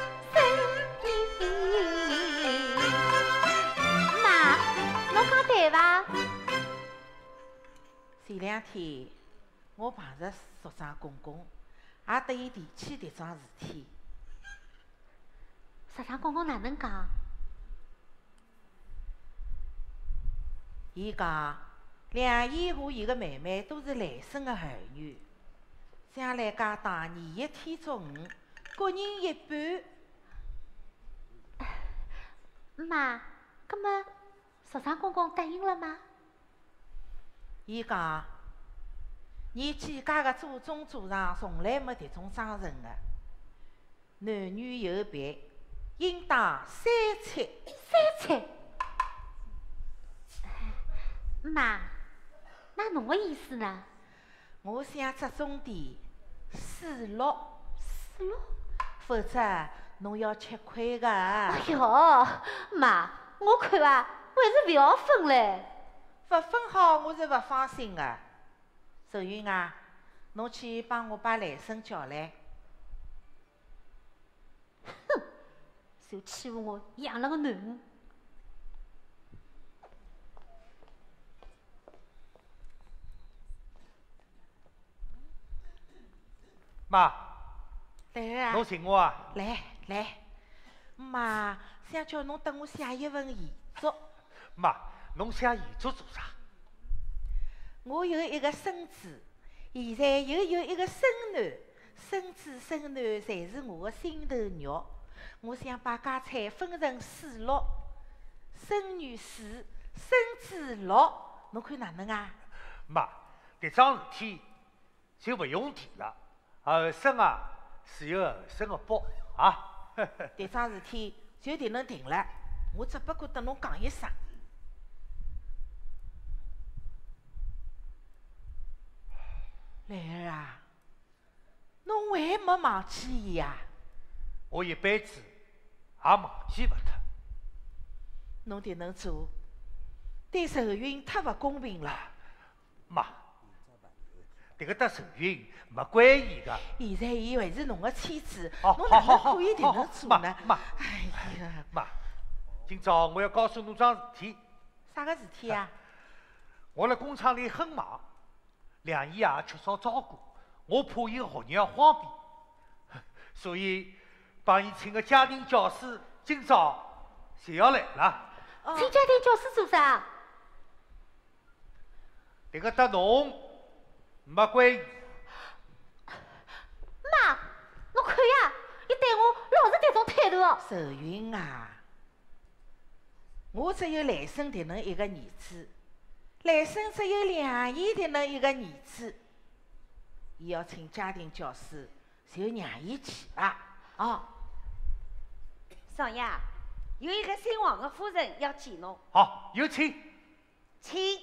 你。妈，侬讲对伐？ 前两天我碰着族长公公，也得伊提起迭桩事体。 族长公公哪能讲？ 伊讲，梁姨和伊个妹妹都是来生个儿女，将来家当年一天作五，各人一半。 妈，葛么族长公公答应了吗？ 伊讲，你几家个祖宗祖上从来没迭种章程个，男女有别，应当三餐。 三餐。妈，那侬个意思呢？ 我想折中点4-6，否则侬要吃亏个。 哎哟，妈，我看啊，还是勿要分唻。 勿分好，我是勿放心个。寿云啊，侬去帮我把来生叫来。 哼，就欺负我养了个囡恩。 妈， 来啊！ 侬寻我啊？ 来，妈想叫侬等我写一份遗嘱。 妈，侬写遗嘱做啥？ 我有一个孙子，现在又有一个孙囡，孙子孙囡侪是我的心头肉。我想把家产分成4-6，孙女4，孙子6，侬看哪能啊？ 妈，迭桩事体就勿用提了。后生啊，是有后生的报啊。 迭桩事体就迭能定了，我只不过等侬讲一声。兰儿啊，侬还没忘记伊呀？ 我一辈子也忘记勿脱。 侬迭能做，对寿云太勿公平了。 妈，迭个搭寿云没关系个。 现在伊还是侬个妻子， 哦侬哪能好可以迭能做呢？ 妈， 哎呀， 妈，今朝我要告诉侬桩事体。 啥个事体啊？ 我辣工厂里很忙，梁姨也缺少照顾，我怕伊学业荒废，所以帮伊请个家庭教师，今朝就要来了。 请家庭教师做啥？ 迭个搭侬没关系。 妈，侬看呀，伊对我老是迭种态度哦。 寿云啊，我只有来生迭能一个儿子， 来生只有两姨的那一个儿子，伊要请家庭教师，就让伊去吧。哦， 少爷，有一个姓王的夫人要见侬， 好，有请。 请。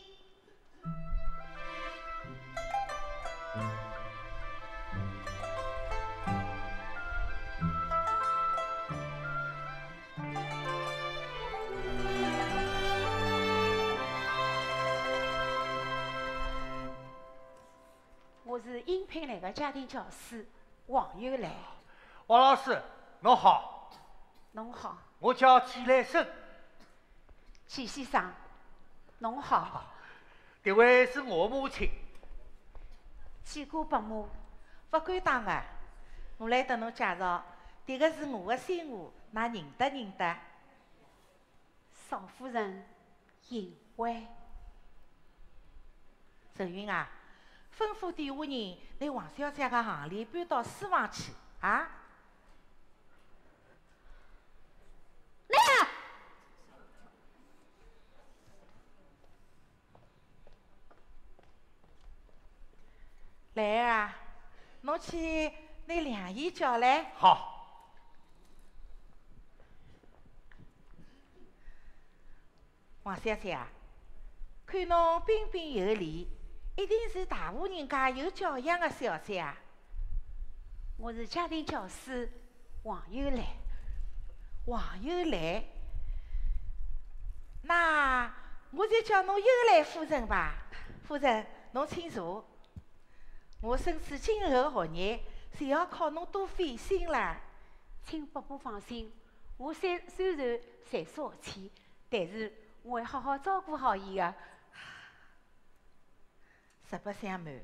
我是应聘来的家庭教师王友来。 王老师，侬好， 侬好， 我叫季来生。 季先生，侬好。 这位是我母亲。 见过伯母。 不敢当的，我来跟侬介绍，这个是我的新妇，㑚认得认得？ 少夫人，尹威。 周云啊，吩咐店下人拿王小姐的行李搬到书房去啊。 来啊！ 来啊，侬去拿两姨叫来。 好。 王小姐啊，看侬彬彬有礼，一定是大户人家有教养的小姐啊。 我是家庭教师王友来。 王友来，那我就叫侬友来夫人吧。夫人，侬请坐。我孙子今后的学业，就要靠侬多费心了。 请伯母放心，我虽然才少钱，但是我会好好照顾好伊的。 实不相瞒，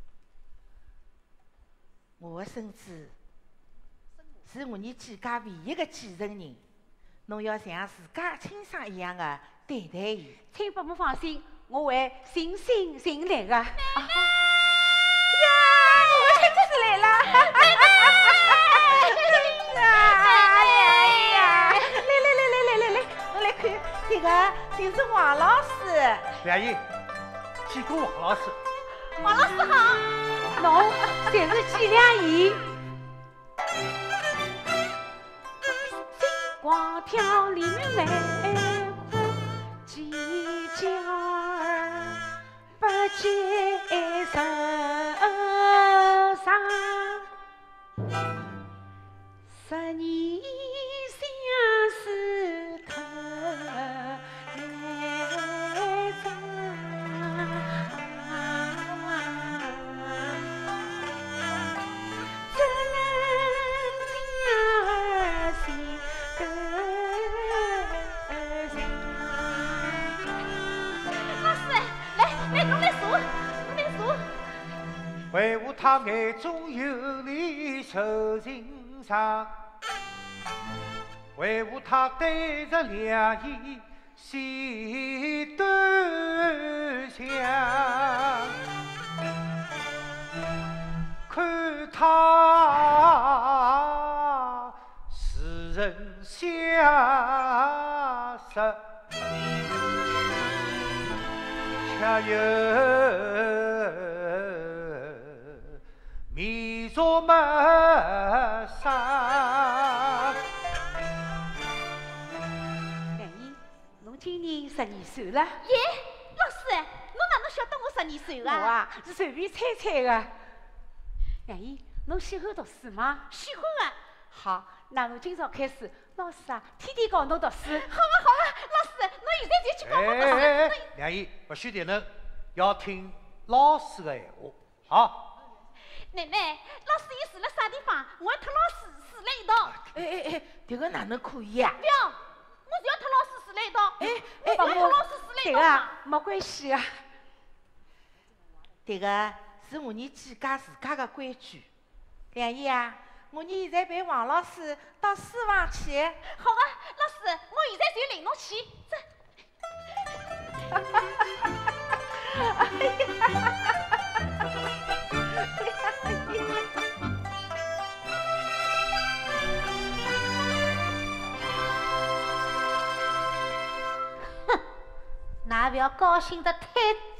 我的孙子是我们季家唯一的继承人，侬要像自家亲生一样的对待伊。 请伯母放心，我会尽心尽力的。 来了，哎呀，来，我来看，这个就是王老师。 梁姨，见过王老师。 王老师好，侬才是季良姨。星光挑林梅花，几家儿不见人。10年相思可来长，只能将儿心更长。老师，来，侬来坐，侬来坐。 为何他眼中有你受心伤？为何他对着两眼心端详？看他使人相识，却又面若没伤。 梁姨，侬今年12岁了。 耶，老师，侬哪能晓得我12岁我啊？ 啊是随便猜猜的。梁姨，侬喜欢读书吗？ 喜欢啊！ 好，那侬今朝开始，老师啊，天天教侬读书。 好啊，老师，侬现在就去教我读书。 梁姨，不许谈论，要听老师的闲话。好。 奶奶，老师伊住了啥地方？我要和老师住在一道。 哎，这个哪能可以啊？ 不要，我就要和老师住在一道。我伯母要和老师住在这个一道。 没关系啊。 这个是我们季家自家的规矩。梁姨啊，我们现在陪王老师到书房去。 好的，老师，我现在就领侬去。 㑚不要高兴得太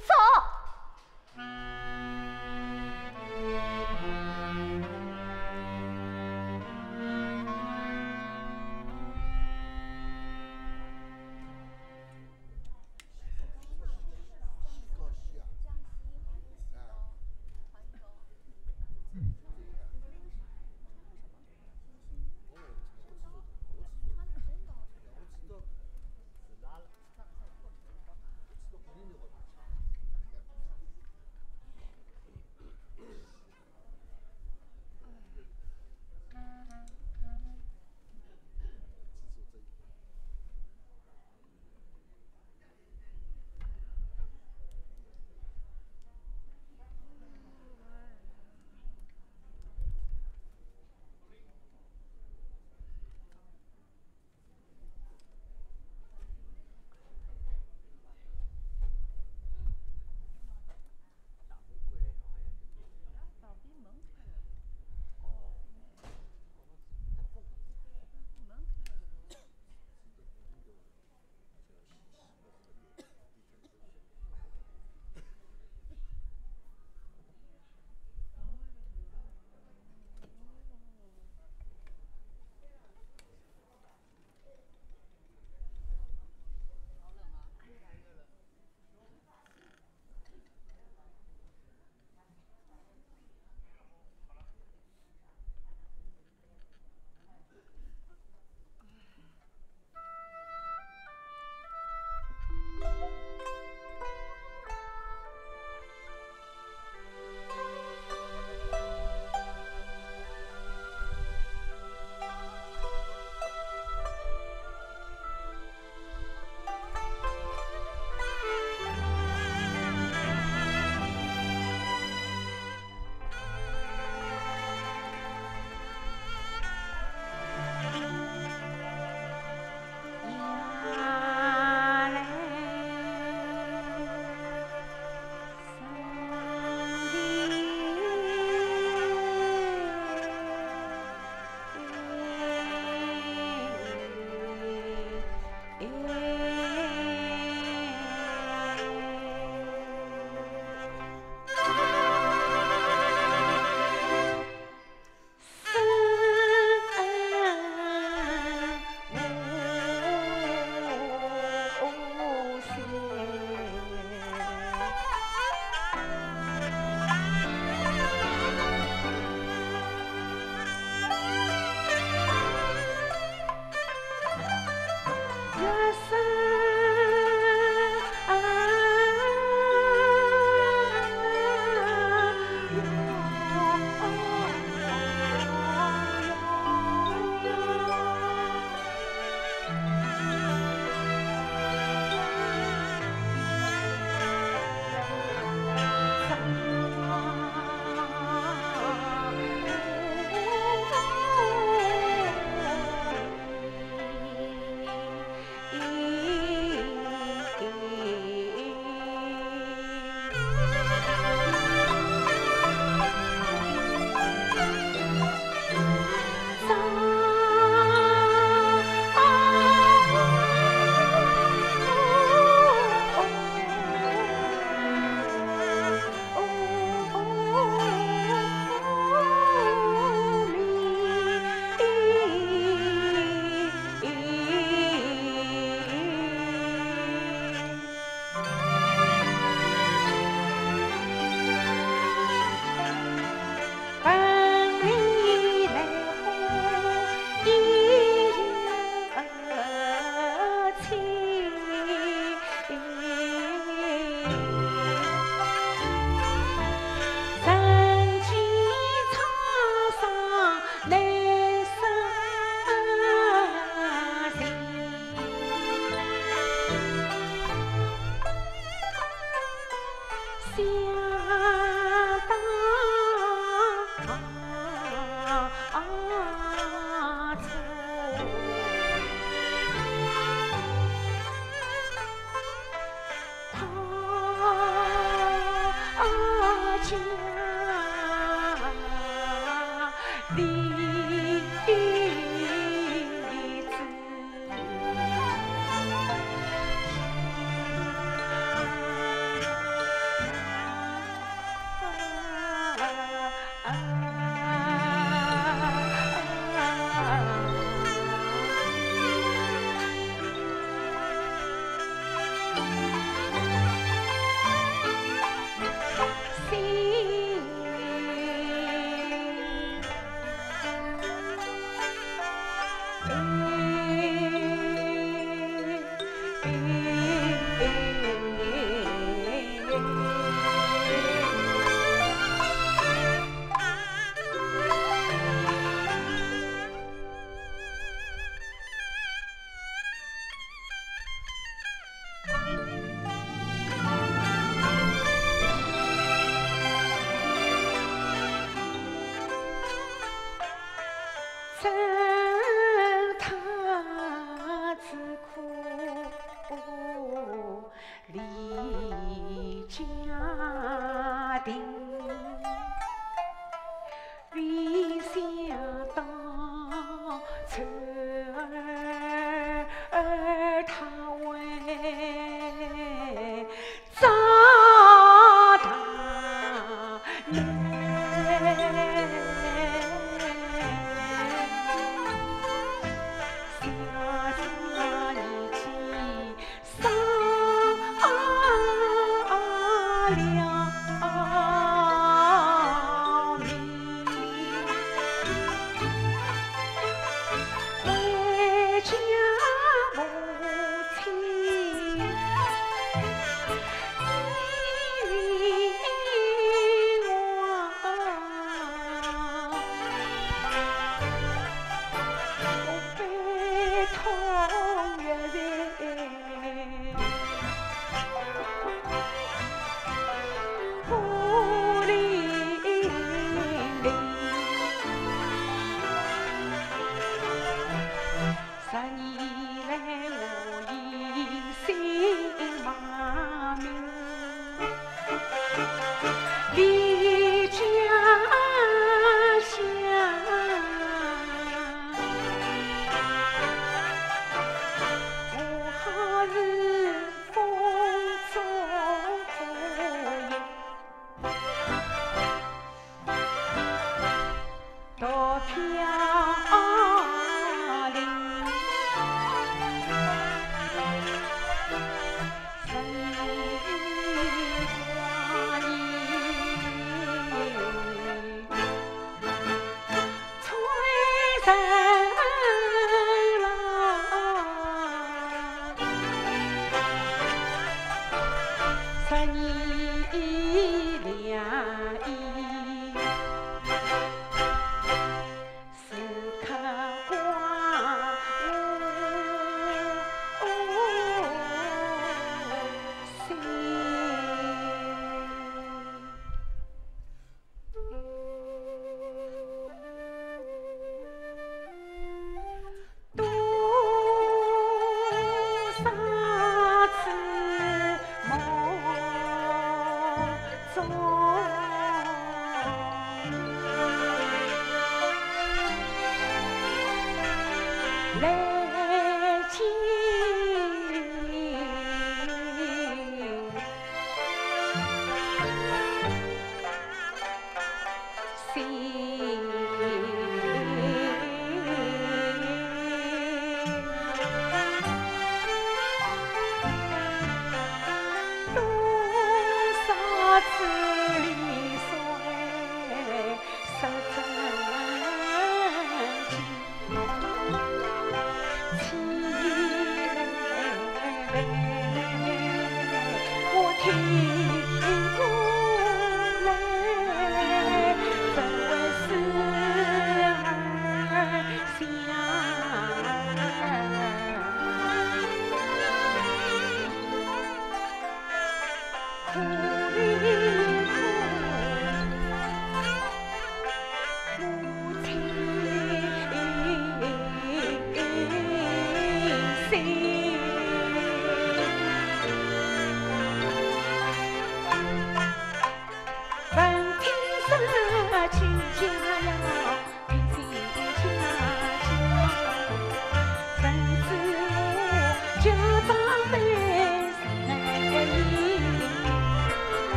情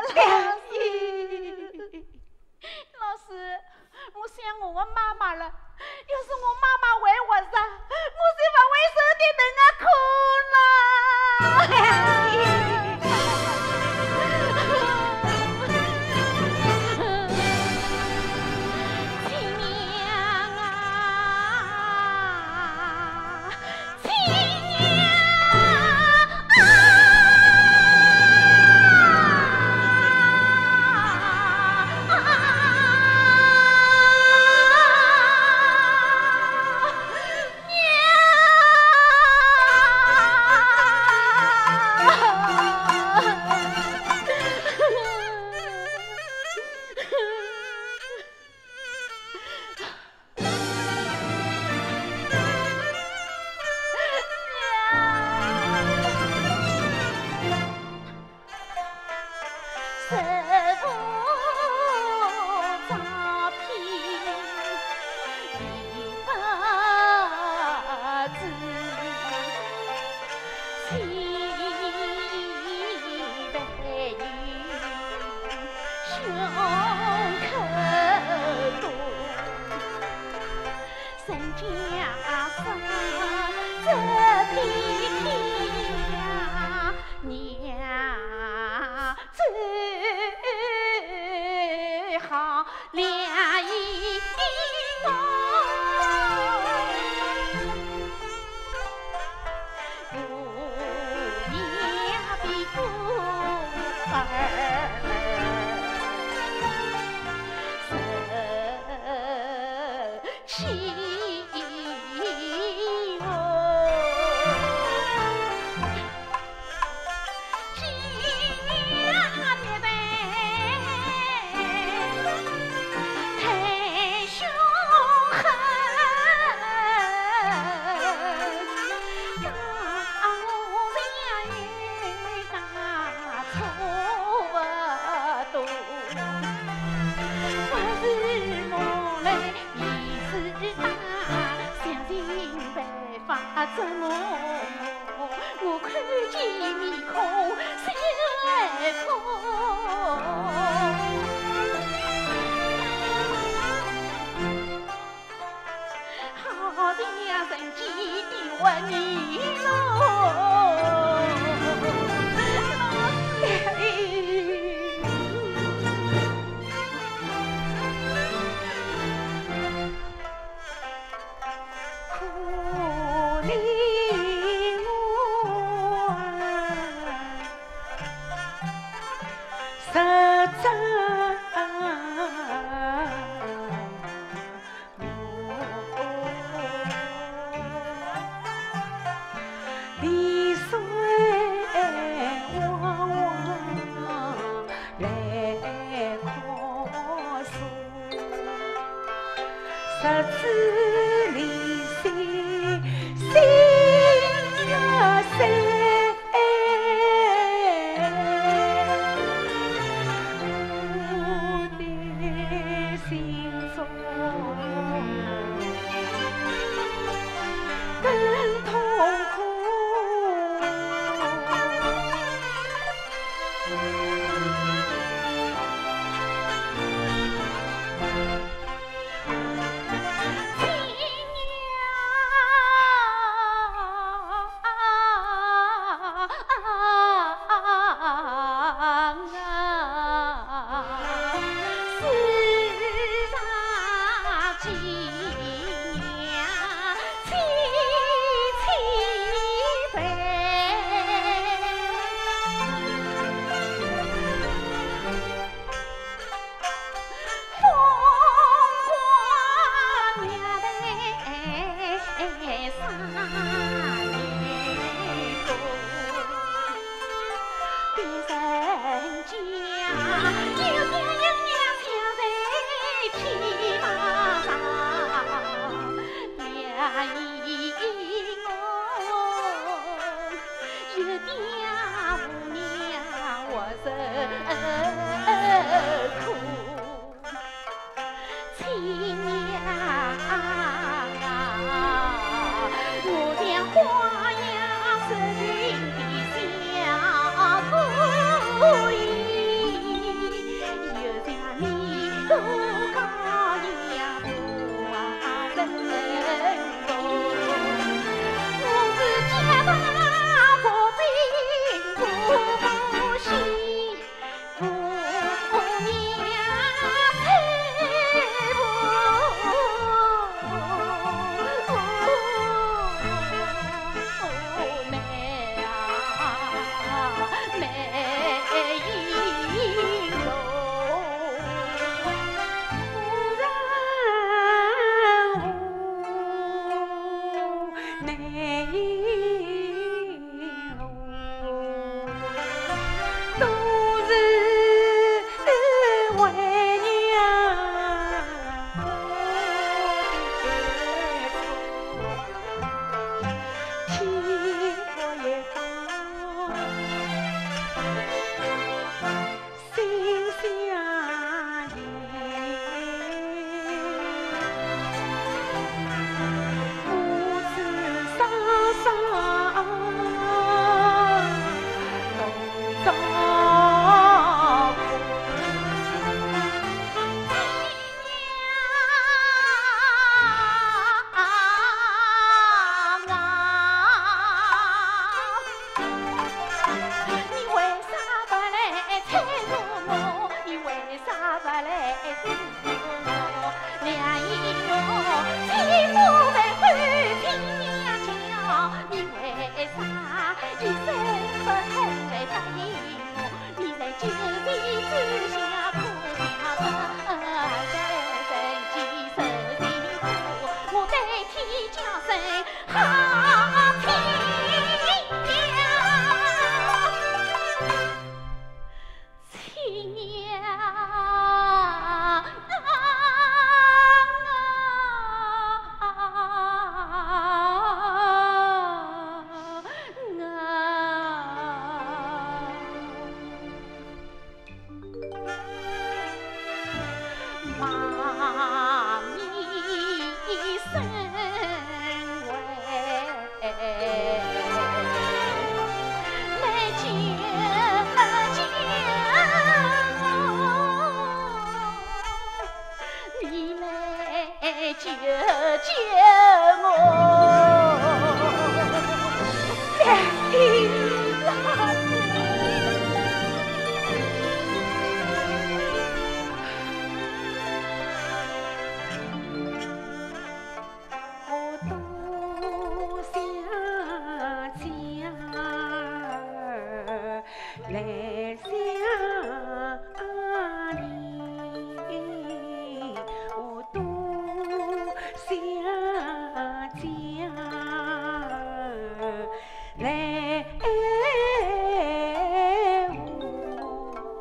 老师，我想我妈妈了。要是我妈妈为我死，我就不会舍得等啊哭了。亲娘啊，亲娘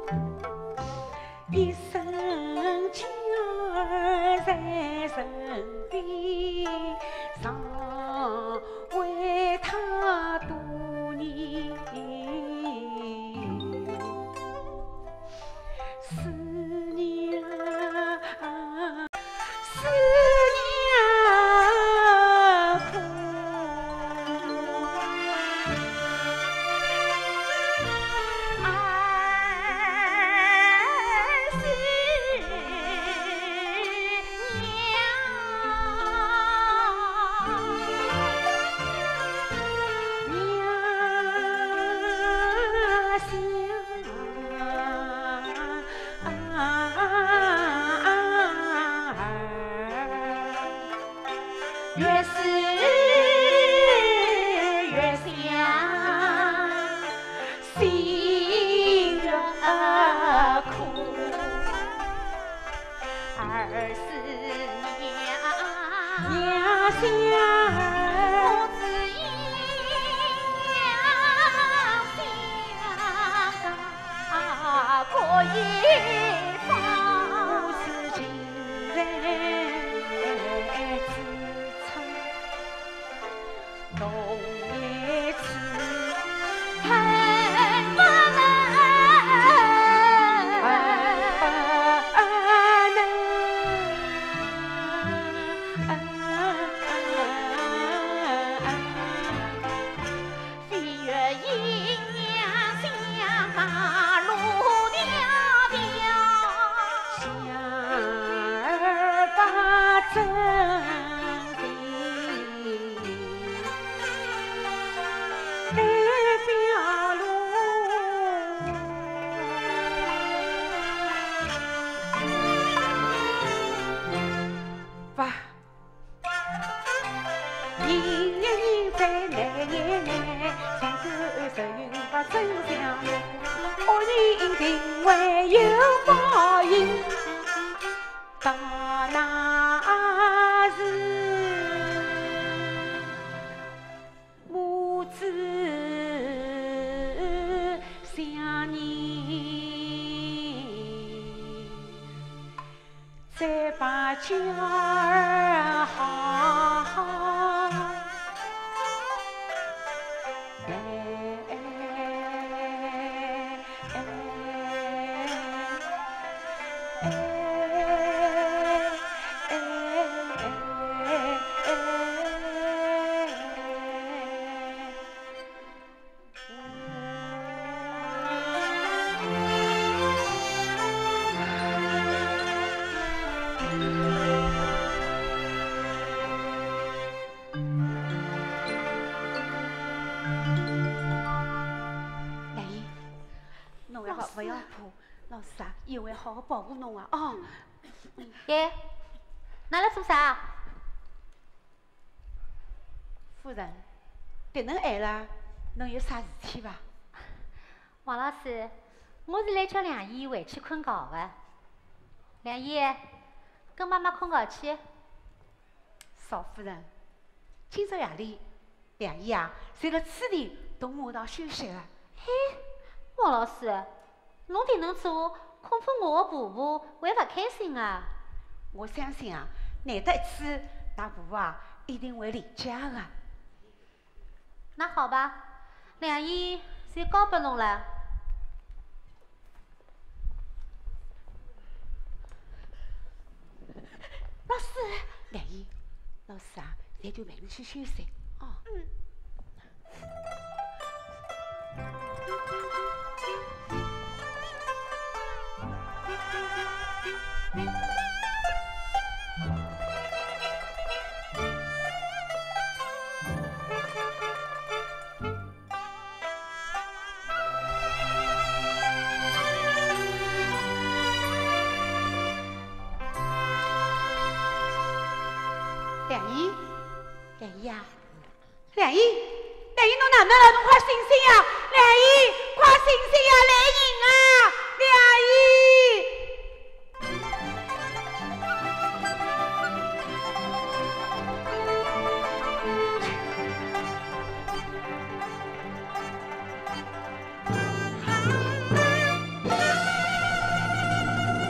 一生娇儿在身边，常为他多念。思念，思念苦。越是越想，心越苦。儿是娘想， 我只想想过一方。 是情人自称同一次。 恨不飞越阴阳相马路迢迢， 想儿把真情表露。爸，人人在难难，相守愁云把真相露。恶人定会有报应，到那时母子相认，再把娇儿好好来姨，侬还好不要怕，老师啊，也会好好保护侬啊！哦， 耶，㑚辣做啥？ 夫人，迭能晚了，侬有啥事体伐？ 王老师，我是来叫梁姨回去困觉的。梁姨，跟妈妈困觉去。 少夫人，今朝夜里，梁姨啊，在辣此地同马道休息了。 王老师，侬迭能做，恐怕我的婆婆会勿开心啊。 我相信啊，难得一次，㑚婆婆啊，一定会理解的。 那好吧，梁姨就交拨侬了。 老师，梁姨，老师啊，现在就陪侬去休息。哦。梁姨，梁姨啊，梁姨，梁姨，侬哪能了？侬快醒醒呀！梁姨，快醒醒呀！来人啊！梁姨。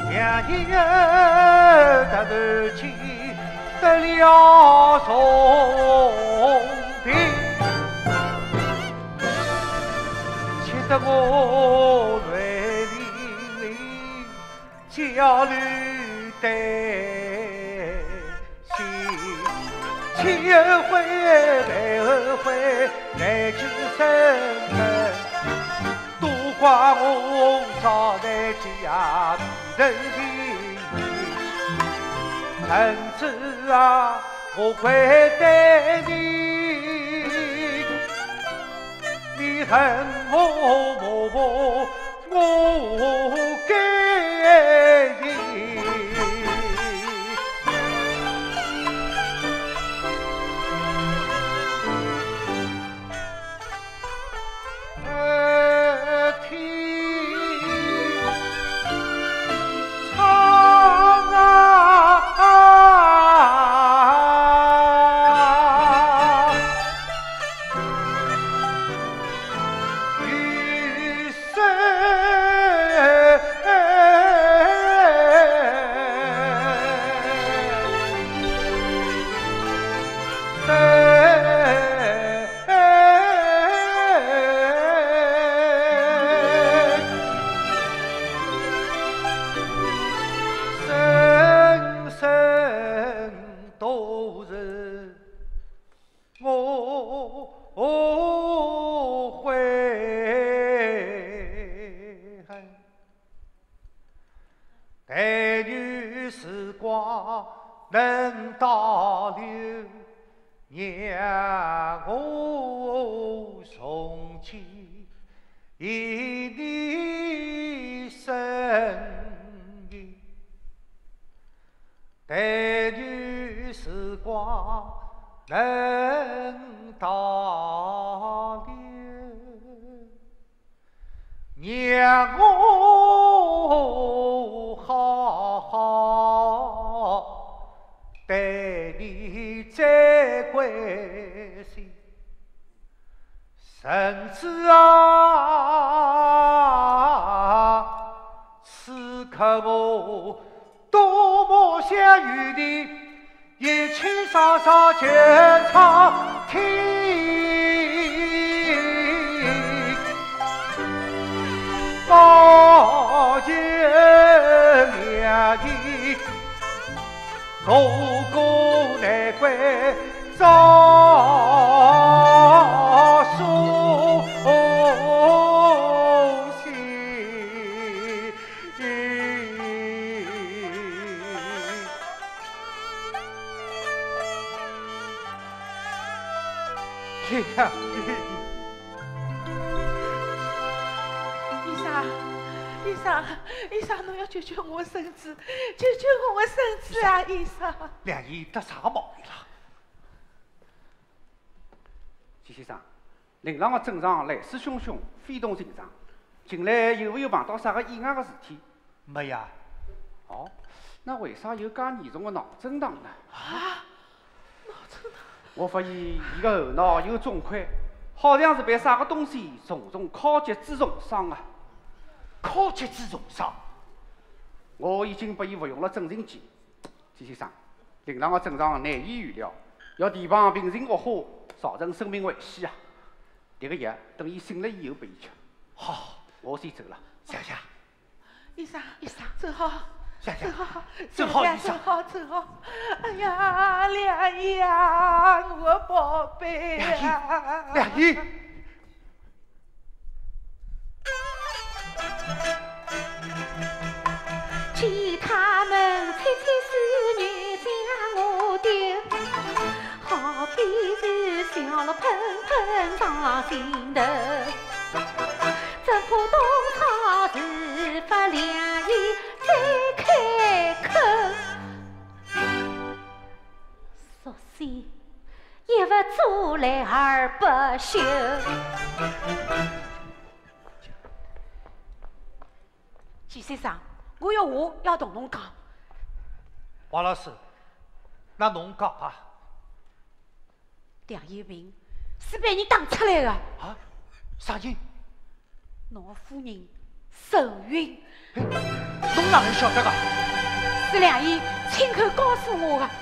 两人得如今得了重病，气得我泪淋漓，焦虑担心，前后悔来后悔，来去生门，都怪我少在家人的臣子啊，我会待你，你恨我我该你。能倒流，让我从今以你生意。但愿时光能倒流，让我好好对你再关心，甚至此刻我多么想与你一起上绝唱厅，高见两地渡过难关，早苏醒。呀， 医生，侬要救救我孙子，救救我孙子啊！医生， 两姨得啥毛病了？ 季先生，临床的症状来势汹汹，非同寻常。近来有没有碰到啥个意外的事体？ 没呀。 哦，那为啥有介严重的脑震荡呢？ 啊，脑震荡！ 我发现伊个后脑有肿块，好像是被啥个东西重重敲击之重伤啊！ 敲击之重伤。 我已经拨伊服用了镇静剂。季先生，临床的症状难以预料，要提防病情恶化，造成生命危险啊！迭个药等伊醒了以后拨伊吃。 好， 我先走了。 谢谢。 医生，走好。 谢谢。 走好，医生。走好。哎呀，两姨啊，我宝贝啊！ 两姨。 见他们猜猜是女将我丢，好比是笑了喷喷上心头。只怕东窗事发两意再开口，索性一不做来二不休。 季先生，我有话要同侬讲。 王老师，那侬讲吧。 梁一鸣是被人打出来的。 啊？啥人？ 侬的夫人受孕。 侬哪能晓得个？ 是两姨亲口告诉我的。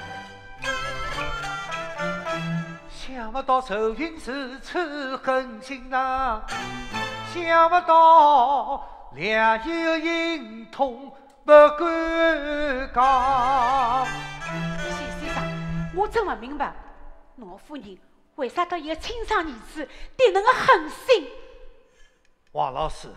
想不到愁云如此狠心呐，想不到两姨的心痛不敢讲。 先生，我真不明白，老夫人为啥对一个亲生儿子对那个狠心？ 王老师，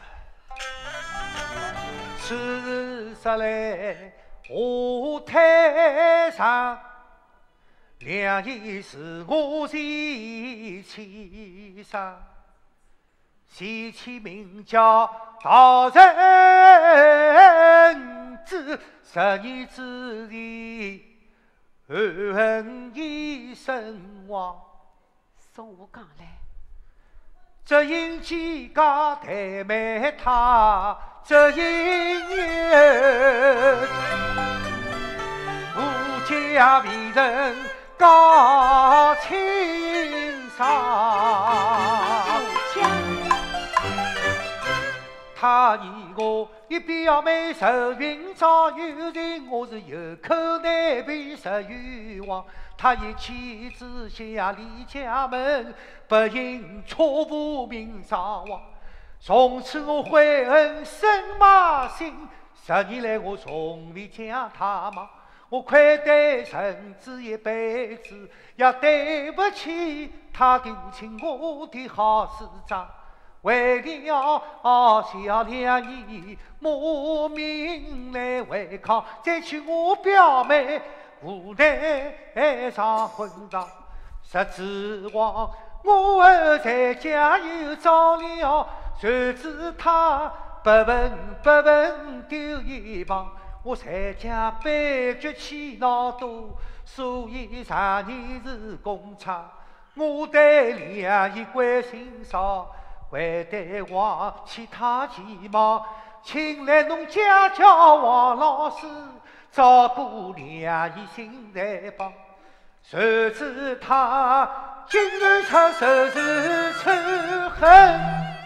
此时来我台上，两姨是我前妻上，前妻名叫大人子，10年之前恨已身亡。 从我讲来， 只因几家太美他，只因缘无家为人高情伤。他言我一表妹愁云早有情，我是有口难辩实冤枉。他一妻子下离家门，不应错步命丧亡。从此我悔恨深马心，10年来我从未将他忘。我愧对臣子一辈子，也对不起他丢弃我的好师长。为了小两姨慕名来违抗，再娶我表妹无奈上婚堂。实指望我儿在家有照料，谁知他不闻丢一旁。我在家悲剧气恼多，所以常年是公差。我对两姨关心少，还对王其他急忙，请来侬家教王老师，照顾两姨心在帮。谁知他竟然唱手指仇恨，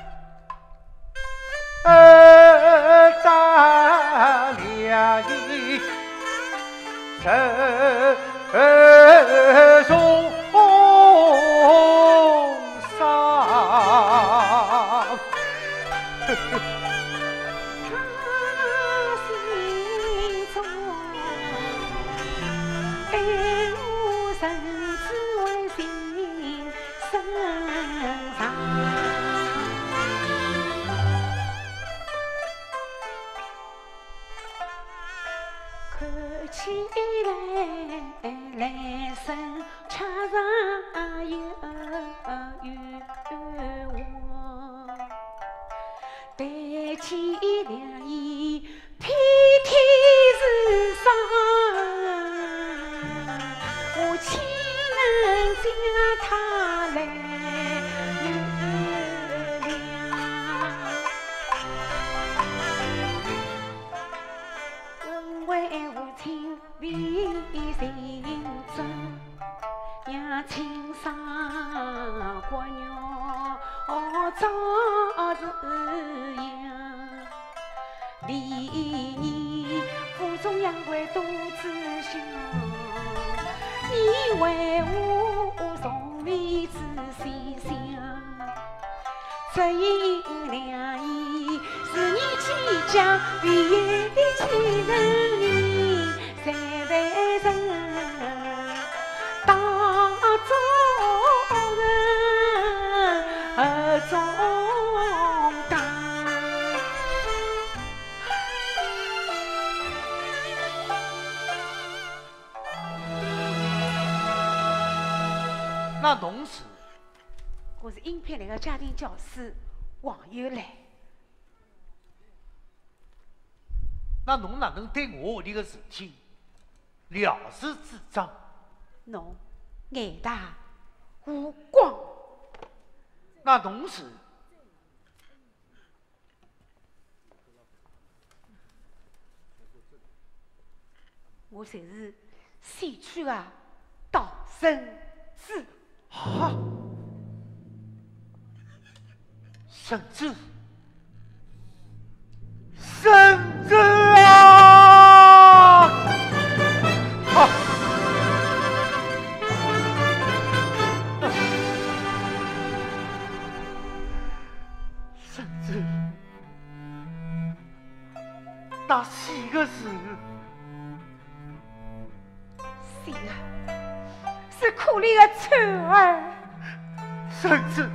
打两姨手中伤。 起来，来生吃上有冤枉，对起两姨遍体是伤，我岂能将他来原谅？恩为父亲为情真，让亲生骨肉早日养。第二腹中养为肚子小，你为我从未仔细想。只因两姨是你即将唯一的亲人女，才为人当中人中当。 那侬是？ 我是应聘来的家庭教师王有来。 那侬哪能对我屋里的事体了如指掌？ 侬眼大无光。 那侬是？ 我就是西区的道生子。 啊！甚至啊！ 死的是， 是啊，是可怜的丑儿。 婶子，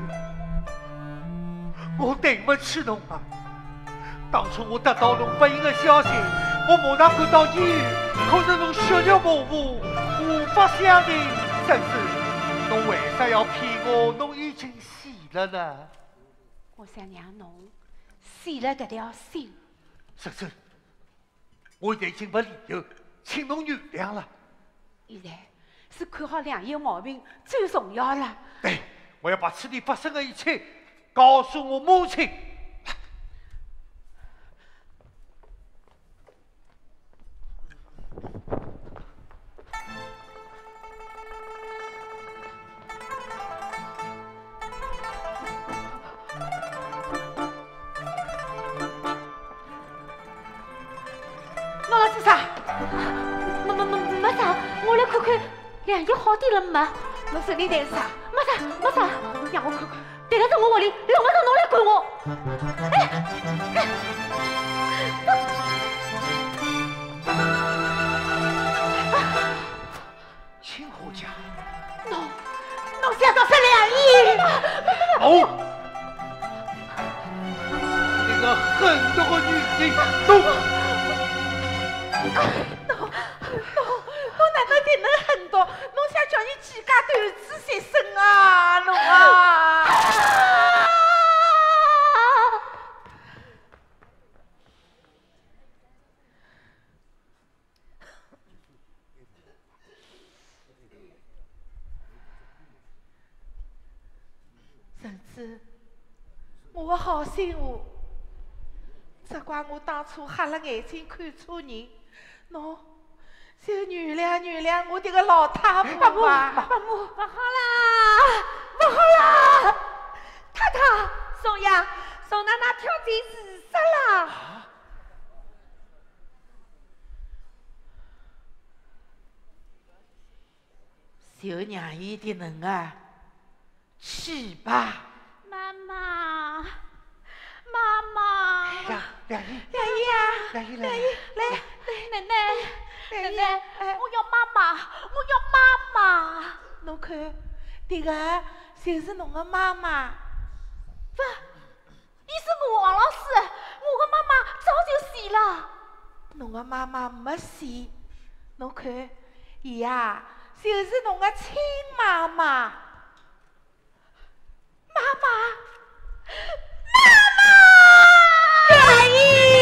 我对不起侬啊！当初我得到侬不幸的消息，我马上赶到医院，可是侬血肉模糊，无法相认。婶子，侬为啥要骗我？侬已经死了呢？ 我想让侬死了这条心。 婶子，我现在已经不理由，请侬原谅了。 现在是看好两爷毛病最重要了。 对，我要把此地发生的一切告诉我母亲。 侬要做啥？没啥，我来看看两爷好点了没？侬手里带啥？没啥，让我看看。带了到我屋里，用不着侬来管我。 青花家， 侬想到是两爷？ 哦，那个狠毒的女人， 侬哪能就能狠毒？侬想叫伊几家断子绝孙啊，侬啊！婶子，我的好心妇，只怪我当初瞎了眼睛看错人，侬就原谅我这个老太婆吧。 伯母，不好啦！太太，宋爷，宋奶奶跳井自杀了。 就让伊的能啊，去吧。 妈妈， 两姨， 两姨啊， 两姨来， 奶奶，我要妈妈。 侬看，这个就是侬的妈妈。 不，伊是我王老师，我的妈妈早就死了。 侬的妈妈没死，侬看，伊啊，就是侬的亲妈妈。妈妈，两姨。